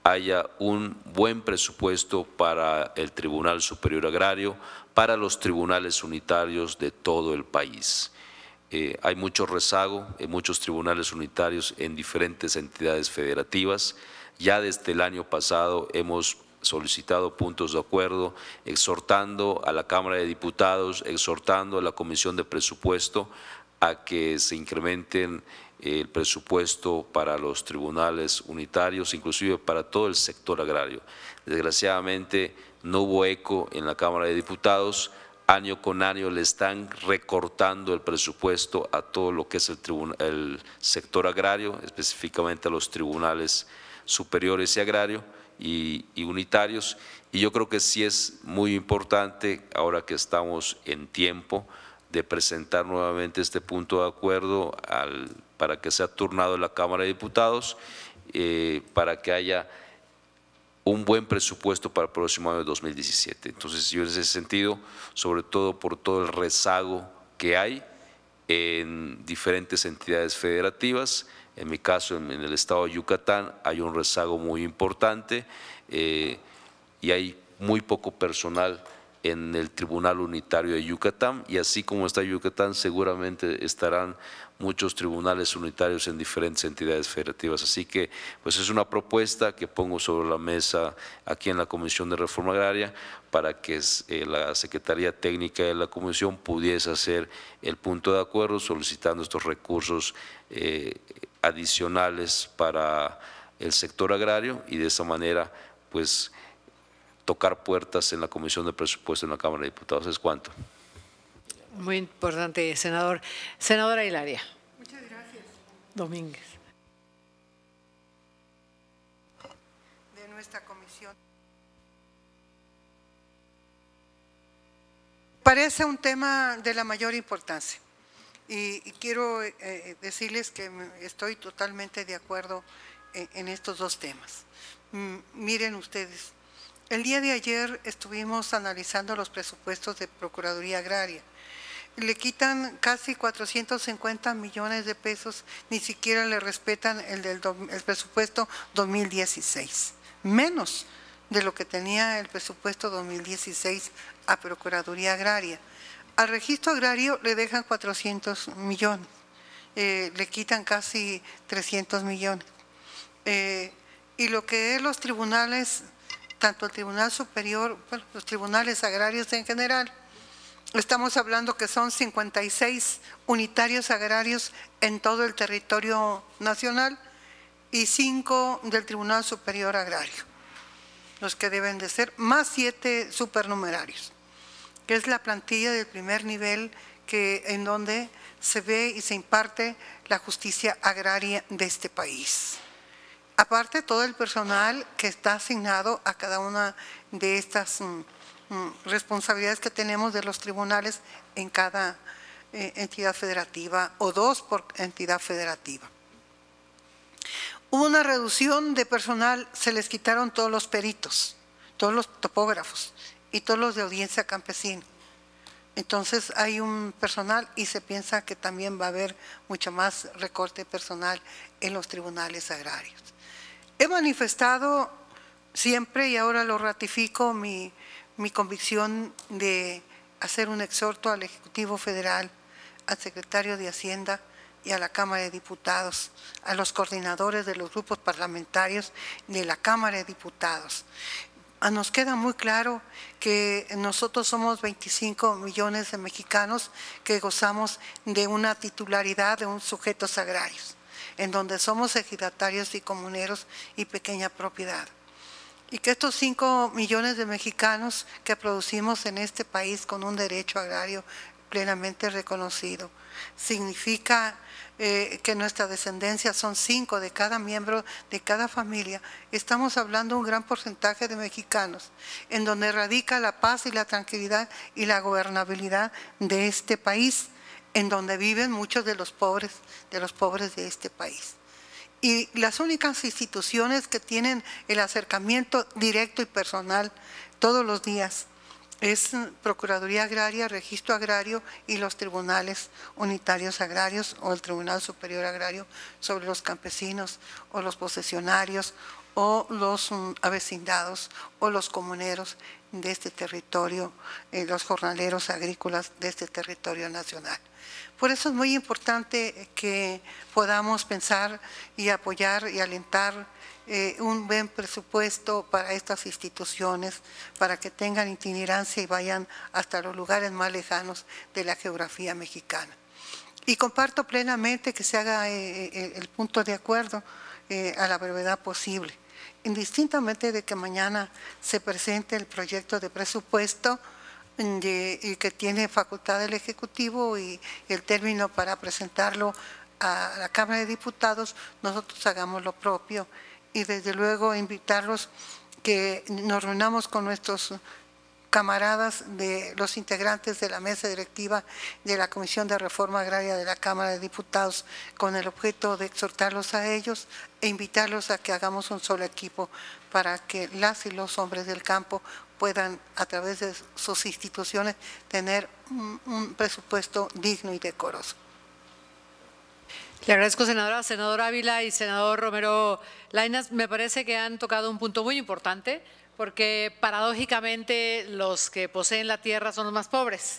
haya un buen presupuesto para el Tribunal Superior Agrario, para los tribunales unitarios de todo el país. Eh, hay mucho rezago en muchos tribunales unitarios en diferentes entidades federativas. Ya desde el año pasado hemos solicitado puntos de acuerdo, exhortando a la Cámara de Diputados, exhortando a la Comisión de Presupuesto a que se incrementen el presupuesto para los tribunales unitarios, inclusive para todo el sector agrario. Desgraciadamente no hubo eco en la Cámara de Diputados, año con año le están recortando el presupuesto a todo lo que es el, el sector agrario, específicamente a los tribunales superiores y agrarios y, y unitarios, y yo creo que sí es muy importante, ahora que estamos en tiempo, de presentar nuevamente este punto de acuerdo al, para que sea turnado en la Cámara de Diputados, eh, para que haya un buen presupuesto para el próximo año dos mil diecisiete. Entonces, yo en ese sentido, sobre todo por todo el rezago que hay en diferentes entidades federativas, en mi caso, en, en el estado de Yucatán, hay un rezago muy importante eh, y hay muy poco personal en el Tribunal Unitario de Yucatán, y así como está Yucatán, seguramente estarán muchos tribunales unitarios en diferentes entidades federativas. Así que pues es una propuesta que pongo sobre la mesa aquí en la Comisión de Reforma Agraria para que eh, la Secretaría Técnica de la Comisión pudiese hacer el punto de acuerdo solicitando estos recursos eh, adicionales para el sector agrario, y de esa manera pues tocar puertas en la Comisión de Presupuesto en la Cámara de Diputados. ¿Es cuánto? Muy importante, senador. Senadora Hilaria. Muchas gracias. Domínguez. De nuestra comisión. Parece un tema de la mayor importancia y, y quiero eh, decirles que estoy totalmente de acuerdo en, en estos dos temas. Mm, miren ustedes. El día de ayer estuvimos analizando los presupuestos de Procuraduría Agraria. Le quitan casi cuatrocientos cincuenta millones de pesos, ni siquiera le respetan el del el presupuesto dos mil dieciséis, menos de lo que tenía el presupuesto dos mil dieciséis a Procuraduría Agraria. Al Registro Agrario le dejan cuatrocientos millones, eh, le quitan casi trescientos millones. Eh, y lo que es los tribunales, tanto el Tribunal Superior, bueno, los tribunales agrarios en general, estamos hablando que son cincuenta y seis unitarios agrarios en todo el territorio nacional y cinco del Tribunal Superior Agrario, los que deben de ser, más siete supernumerarios, que es la plantilla del primer nivel que, en donde se ve y se imparte la justicia agraria de este país. Aparte, todo el personal que está asignado a cada una de estas mm, mm, responsabilidades que tenemos de los tribunales en cada eh, entidad federativa, o dos por entidad federativa. Hubo una reducción de personal, se les quitaron todos los peritos, todos los topógrafos y todos los de audiencia campesina. Entonces hay un personal y se piensa que también va a haber mucho más recorte personal en los tribunales agrarios. He manifestado siempre, y ahora lo ratifico, mi, mi convicción de hacer un exhorto al Ejecutivo Federal, al Secretario de Hacienda y a la Cámara de Diputados, a los coordinadores de los grupos parlamentarios de la Cámara de Diputados. Nos queda muy claro que nosotros somos veinticinco millones de mexicanos que gozamos de una titularidad de un sujetos agrarios, en donde somos ejidatarios y comuneros y pequeña propiedad. Y que estos cinco millones de mexicanos que producimos en este país con un derecho agrario plenamente reconocido, significa eh, que nuestra descendencia son cinco de cada miembro de cada familia. Estamos hablando de un gran porcentaje de mexicanos, en donde radica la paz y la tranquilidad y la gobernabilidad de este país, en donde viven muchos de los pobres, de los pobres de este país. Y las únicas instituciones que tienen el acercamiento directo y personal todos los días es Procuraduría Agraria, Registro Agrario y los tribunales unitarios agrarios o el Tribunal Superior Agrario sobre los campesinos o los posesionarios o los um, avecindados o los comuneros de este territorio, eh, los jornaleros agrícolas de este territorio nacional. Por eso es muy importante que podamos pensar y apoyar y alentar eh, un buen presupuesto para estas instituciones, para que tengan itinerancia y vayan hasta los lugares más lejanos de la geografía mexicana. Y comparto plenamente que se haga eh, el punto de acuerdo eh, a la brevedad posible. Indistintamente de que mañana se presente el proyecto de presupuesto de, y que tiene facultad el Ejecutivo y el término para presentarlo a la Cámara de Diputados, nosotros hagamos lo propio y desde luego invitarlos que nos reunamos con nuestros camaradas de los integrantes de la mesa directiva de la Comisión de Reforma Agraria de la Cámara de Diputados con el objeto de exhortarlos a ellos e invitarlos a que hagamos un solo equipo para que las y los hombres del campo puedan a través de sus instituciones tener un, un presupuesto digno y decoroso. Le agradezco, senadora. Senador Ávila y senador Romero Lainez, me parece que han tocado un punto muy importante, porque paradójicamente los que poseen la tierra son los más pobres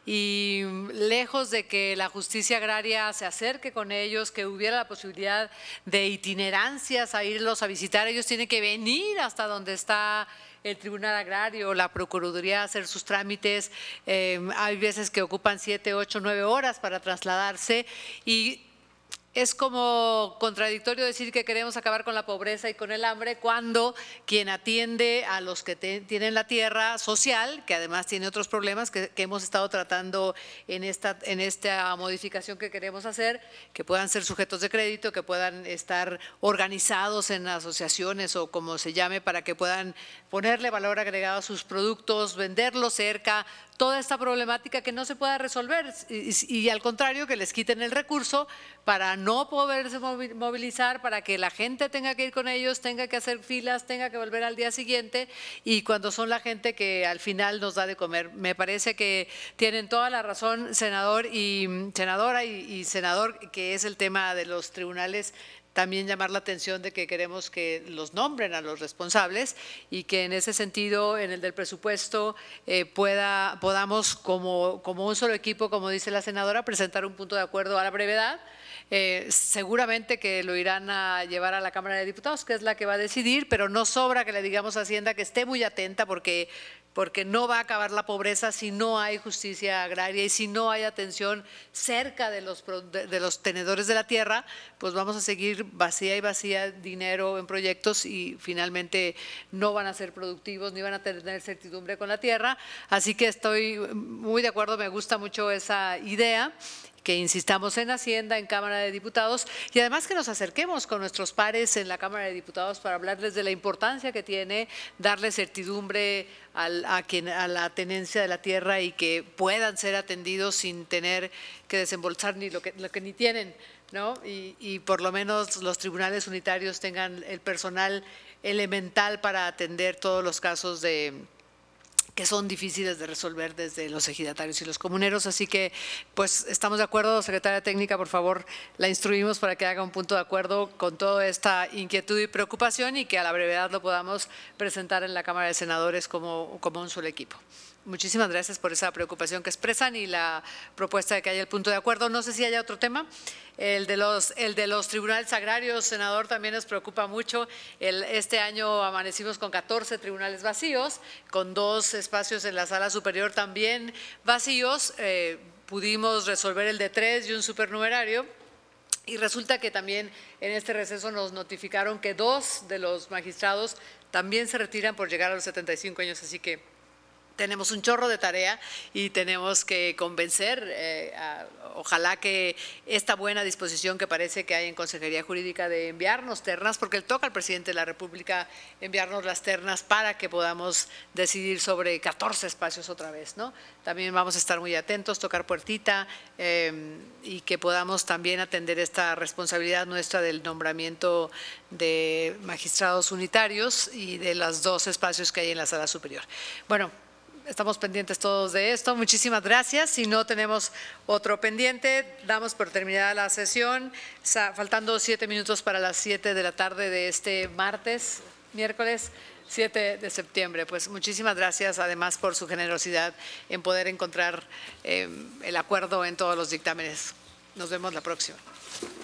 y lejos de que la justicia agraria se acerque con ellos, que hubiera la posibilidad de itinerancias a irlos a visitar, ellos tienen que venir hasta donde está el Tribunal Agrario, la Procuraduría a hacer sus trámites, eh, hay veces que ocupan siete, ocho, nueve horas para trasladarse y es como contradictorio decir que queremos acabar con la pobreza y con el hambre cuando quien atiende a los que te, tienen la tierra social, que además tiene otros problemas que, que hemos estado tratando en esta, en esta modificación que queremos hacer, que puedan ser sujetos de crédito, que puedan estar organizados en asociaciones o como se llame, para que puedan ponerle valor agregado a sus productos, venderlos cerca, toda esta problemática que no se pueda resolver y, y al contrario que les quiten el recurso para no poderse movilizar, para que la gente tenga que ir con ellos, tenga que hacer filas, tenga que volver al día siguiente y cuando son la gente que al final nos da de comer. Me parece que tienen toda la razón, senador y senadora y, y senador, que es el tema de los tribunales. También llamar la atención de que queremos que los nombren a los responsables y que en ese sentido, en el del presupuesto, eh, pueda, podamos como, como un solo equipo, como dice la senadora, presentar un punto de acuerdo a la brevedad. Eh, seguramente que lo irán a llevar a la Cámara de Diputados, que es la que va a decidir, pero no sobra que le digamos a Hacienda que esté muy atenta porque… porque no va a acabar la pobreza si no hay justicia agraria y si no hay atención cerca de los, de los tenedores de la tierra, pues vamos a seguir vacía y vacía dinero en proyectos y finalmente no van a ser productivos ni van a tener certidumbre con la tierra. Así que estoy muy de acuerdo, me gusta mucho esa idea, que insistamos en Hacienda, en Cámara de Diputados y además que nos acerquemos con nuestros pares en la Cámara de Diputados para hablarles de la importancia que tiene darle certidumbre al, a, quien, a la tenencia de la tierra y que puedan ser atendidos sin tener que desembolsar ni lo que, lo que ni tienen, ¿no? Y, y por lo menos los tribunales unitarios tengan el personal elemental para atender todos los casos de… que son difíciles de resolver desde los ejidatarios y los comuneros, así que pues estamos de acuerdo, secretaria técnica, por favor, la instruimos para que haga un punto de acuerdo con toda esta inquietud y preocupación y que a la brevedad lo podamos presentar en la Cámara de Senadores como, como un solo equipo. Muchísimas gracias por esa preocupación que expresan y la propuesta de que haya el punto de acuerdo. No sé si haya otro tema. El de los, el de los tribunales agrarios, senador, también nos preocupa mucho. El, este año amanecimos con catorce tribunales vacíos, con dos espacios en la sala superior también vacíos. Eh, pudimos resolver el de tres y un supernumerario. Y resulta que también en este receso nos notificaron que dos de los magistrados también se retiran por llegar a los setenta y cinco años, así que tenemos un chorro de tarea y tenemos que convencer, eh, a, ojalá que esta buena disposición que parece que hay en Consejería Jurídica de enviarnos ternas, porque le toca al presidente de la República enviarnos las ternas para que podamos decidir sobre catorce espacios otra vez, ¿no? También vamos a estar muy atentos, tocar puertita eh, y que podamos también atender esta responsabilidad nuestra del nombramiento de magistrados unitarios y de los dos espacios que hay en la sala superior. Bueno, estamos pendientes todos de esto. Muchísimas gracias. Si no tenemos otro pendiente, damos por terminada la sesión, faltando siete minutos para las siete de la tarde de este martes, miércoles siete de septiembre. Pues muchísimas gracias además por su generosidad en poder encontrar eh, el acuerdo en todos los dictámenes. Nos vemos la próxima.